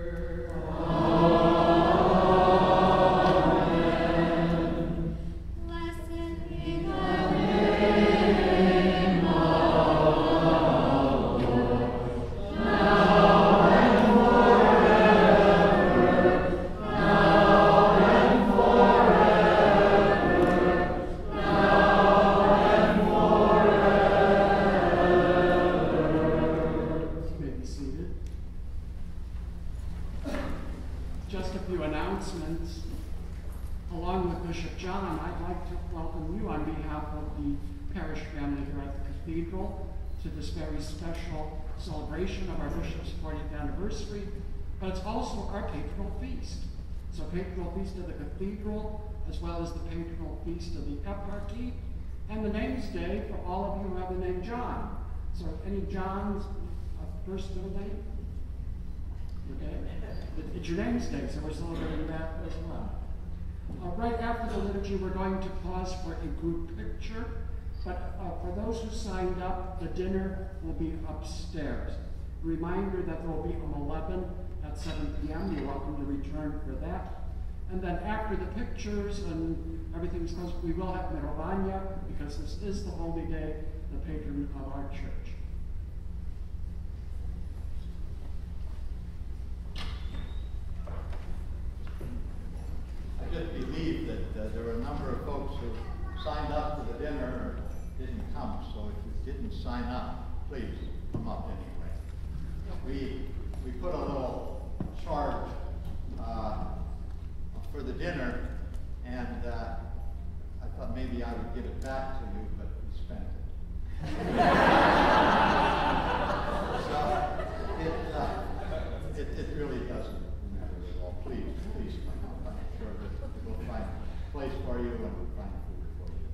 Amen. Blessed be the name of the Lord, now and forever, now and forever, now and forever. You may be seated. Just a few announcements. Along with Bishop John, I'd like to welcome you on behalf of the parish family here at the Cathedral to this very special celebration of our bishop's fortieth anniversary, but it's also our patronal feast. So patronal feast of the Cathedral, as well as the patronal feast of the Eparchy, and the names day for all of you who have the name John. So any Johns, uh, first middle name? Okay? It- It's your name's day, so we're celebrating that as well. Uh, right after the liturgy, we're going to pause for a group picture, but uh, for those who signed up, the dinner will be upstairs. Reminder that there will be an eleven at seven p m You're welcome to return for that. And then after the pictures and everything's closed, we will have Mirovania, because this is the holy day, the patron of our church. I just believe that uh, there were a number of folks who signed up for the dinner or didn't come, so if you didn't sign up, please come up anyway. We, we put a little charge uh, for the dinner, and uh, I thought maybe I would give it back to you, but we spent it. So it, uh, it, it really doesn't matter at all. Please, please come up. I'm sure that we'll find a place for you and we'll find food for you.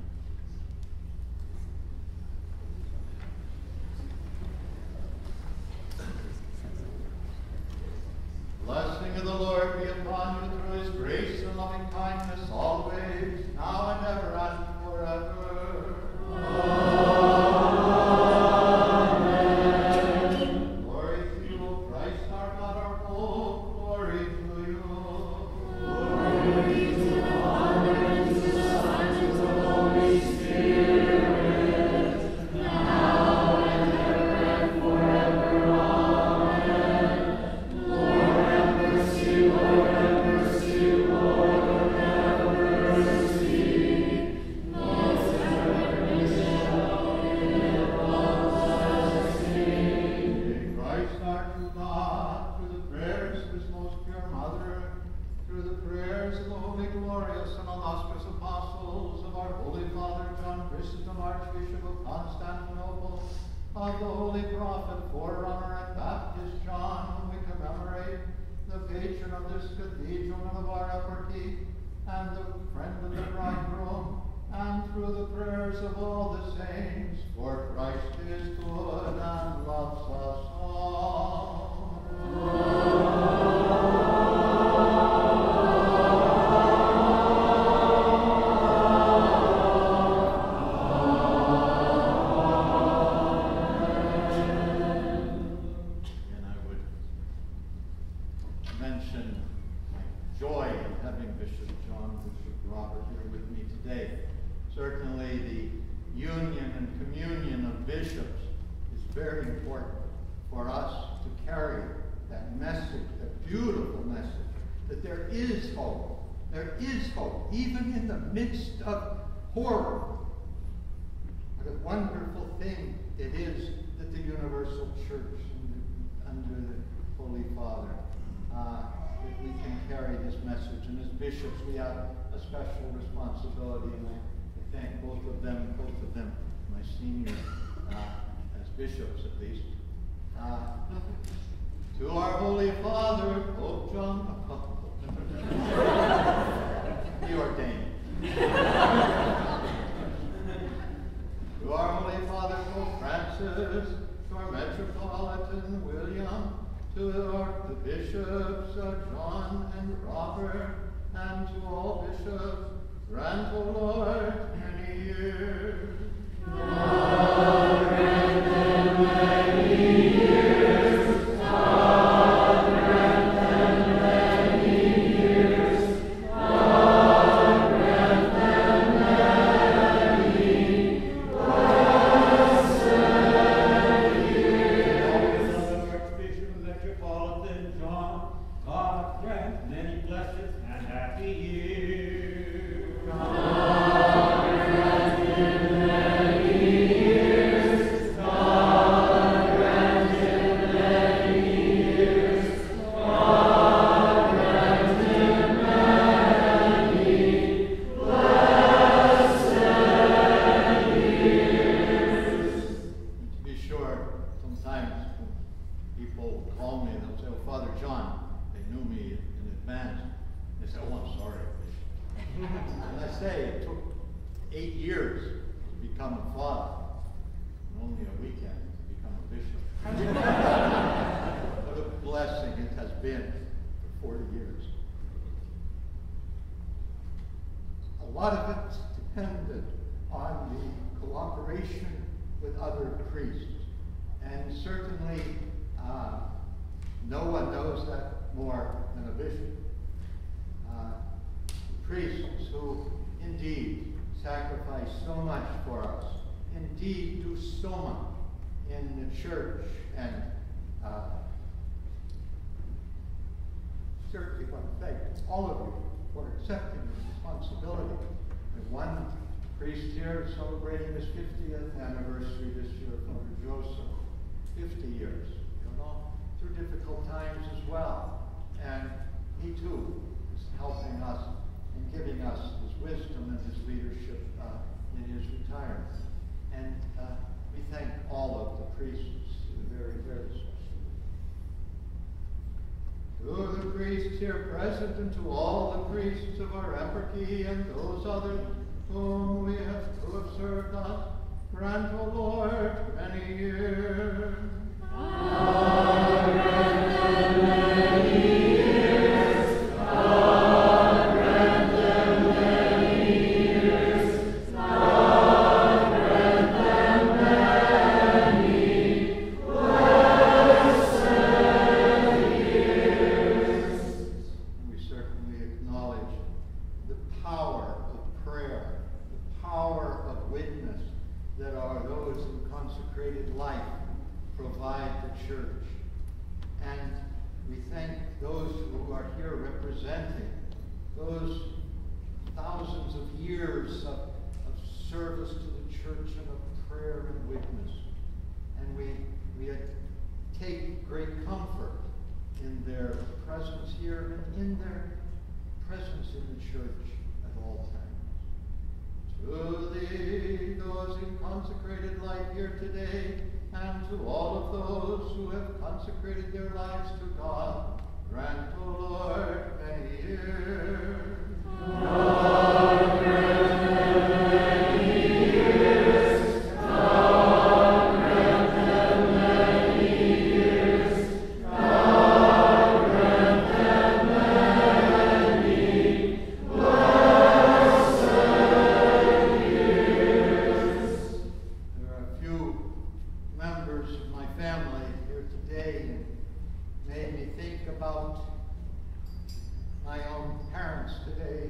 Blessing of the Lord be upon you through his grace and loving kindness always, now and ever and forever. Amen. Glory to you, O Christ, our God, our hope. Glory to you. Glory to the Father, and to the Son, and to the Holy Spirit, now and ever and forever. Amen. Lord have mercy, Lord have mercy, Lord have mercy. Most ever misericordia of us. In Christ our true God, through the prayers of his most pure mother, through the prayers of the holy, glorious, and illustrious apostles of our holy Father John Chrysostom, Archbishop of Constantinople, of the holy prophet, forerunner, and Baptist John, whom we commemorate, the patron of this cathedral and of our eparchy, and the friend of the bridegroom, and through the prayers of all the saints, for Christ is good and loves us all. And I would mention my joy in having Bishop John, Bishop Robert here with me today. Certainly the union and communion of bishops is very important for us to carry that message, that beautiful message, that there is hope. There is hope, even in the midst of horror. What a wonderful thing it is that the Universal Church, under the Holy Father, uh, that we can carry this message. And as bishops, we have a special responsibility, and I thank both of them, both of them, my senior, uh, as bishops at least. Uh, to our Holy Father, Pope John, he ordained. To our Holy Father, Pope Francis, to our Metropolitan William, to our, the bishops, uh, John and Robert, and to all bishops, grant, O Lord, many years. God grant them many years. God grant them many years. God grant them many blessed years. Archbishop Metropolitan John, God grant many blessed and happy years. God grant him many years. God grant him many years. God grant him many blessed years. To be sure, sometimes when people call me, they'll say, oh, Father John, they knew me in advance. They say, oh, I'm sorry, Bishop. And I say, it took eight years to become a father, and only a weekend to become a bishop. What a blessing it has been for forty years. A lot of it depended on the cooperation with other priests. And certainly, uh, no one knows that more than a bishop. Uh, priests who indeed sacrifice so much for us, indeed do so much in the church, and uh, certainly want to thank all of you for accepting this responsibility. And one priest here is celebrating his fiftieth anniversary this year, Father Joseph, fifty years, you know, through difficult times as well. And he too is helping us and giving us his wisdom and his leadership uh, in his retirement. And uh, we thank all of the priests very, very especially. To the priests here present, and to all the priests of our eparchy and those others whom we have to have served us, grant, O Lord, many years. God grant them many years. God grant them many years. God grant them many blessed years. We certainly acknowledge the power of prayer, the power of witness that are those in consecrated life provide the church. And we thank those who are here representing those thousands of years of, of service to the church and of prayer and witness. And we, we take great comfort in their presence here and in their presence in the church at all times. To thee, those in consecrated life here today, and to all of those who have consecrated their lives to God, grant, O Lord, many years. God grant them made me think about my own parents today.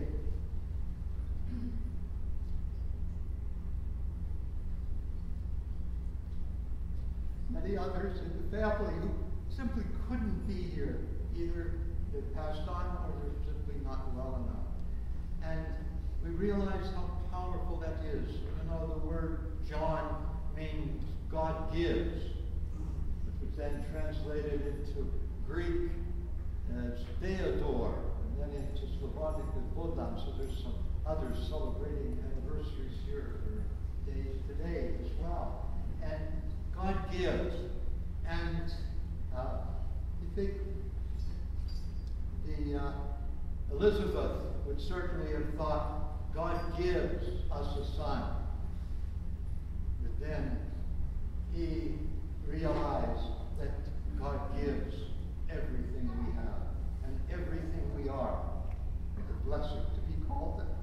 Many others in the family who simply couldn't be here. Either they passed on or they're simply not well enough. And we realize how powerful that is. You know, the word John means God gives, which was then translated into Greek as Deodor, and then into Slavonic as Bodan. So there's some others celebrating anniversaries here or days today as well. And God gives. And uh, you think the uh, Elizabeth would certainly have thought God gives us a son. But then he realized that God gives everything we have and everything we are. The blessing to be called it.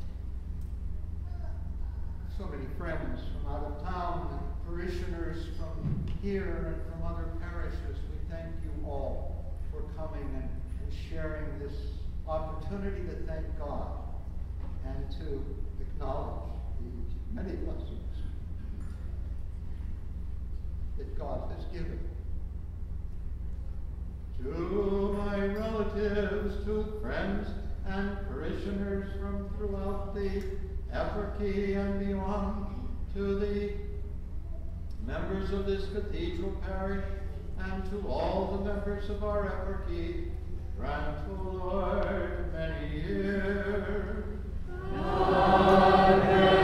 So many friends from out of town and parishioners from here and from other parishes, we thank you all for coming and, and sharing this opportunity to thank God and to acknowledge the many blessings that God has given. To my relatives, to friends and parishioners from throughout the eparchy and beyond, to the members of this cathedral parish, and to all the members of our eparchy, grant, O Lord, many years. Amen.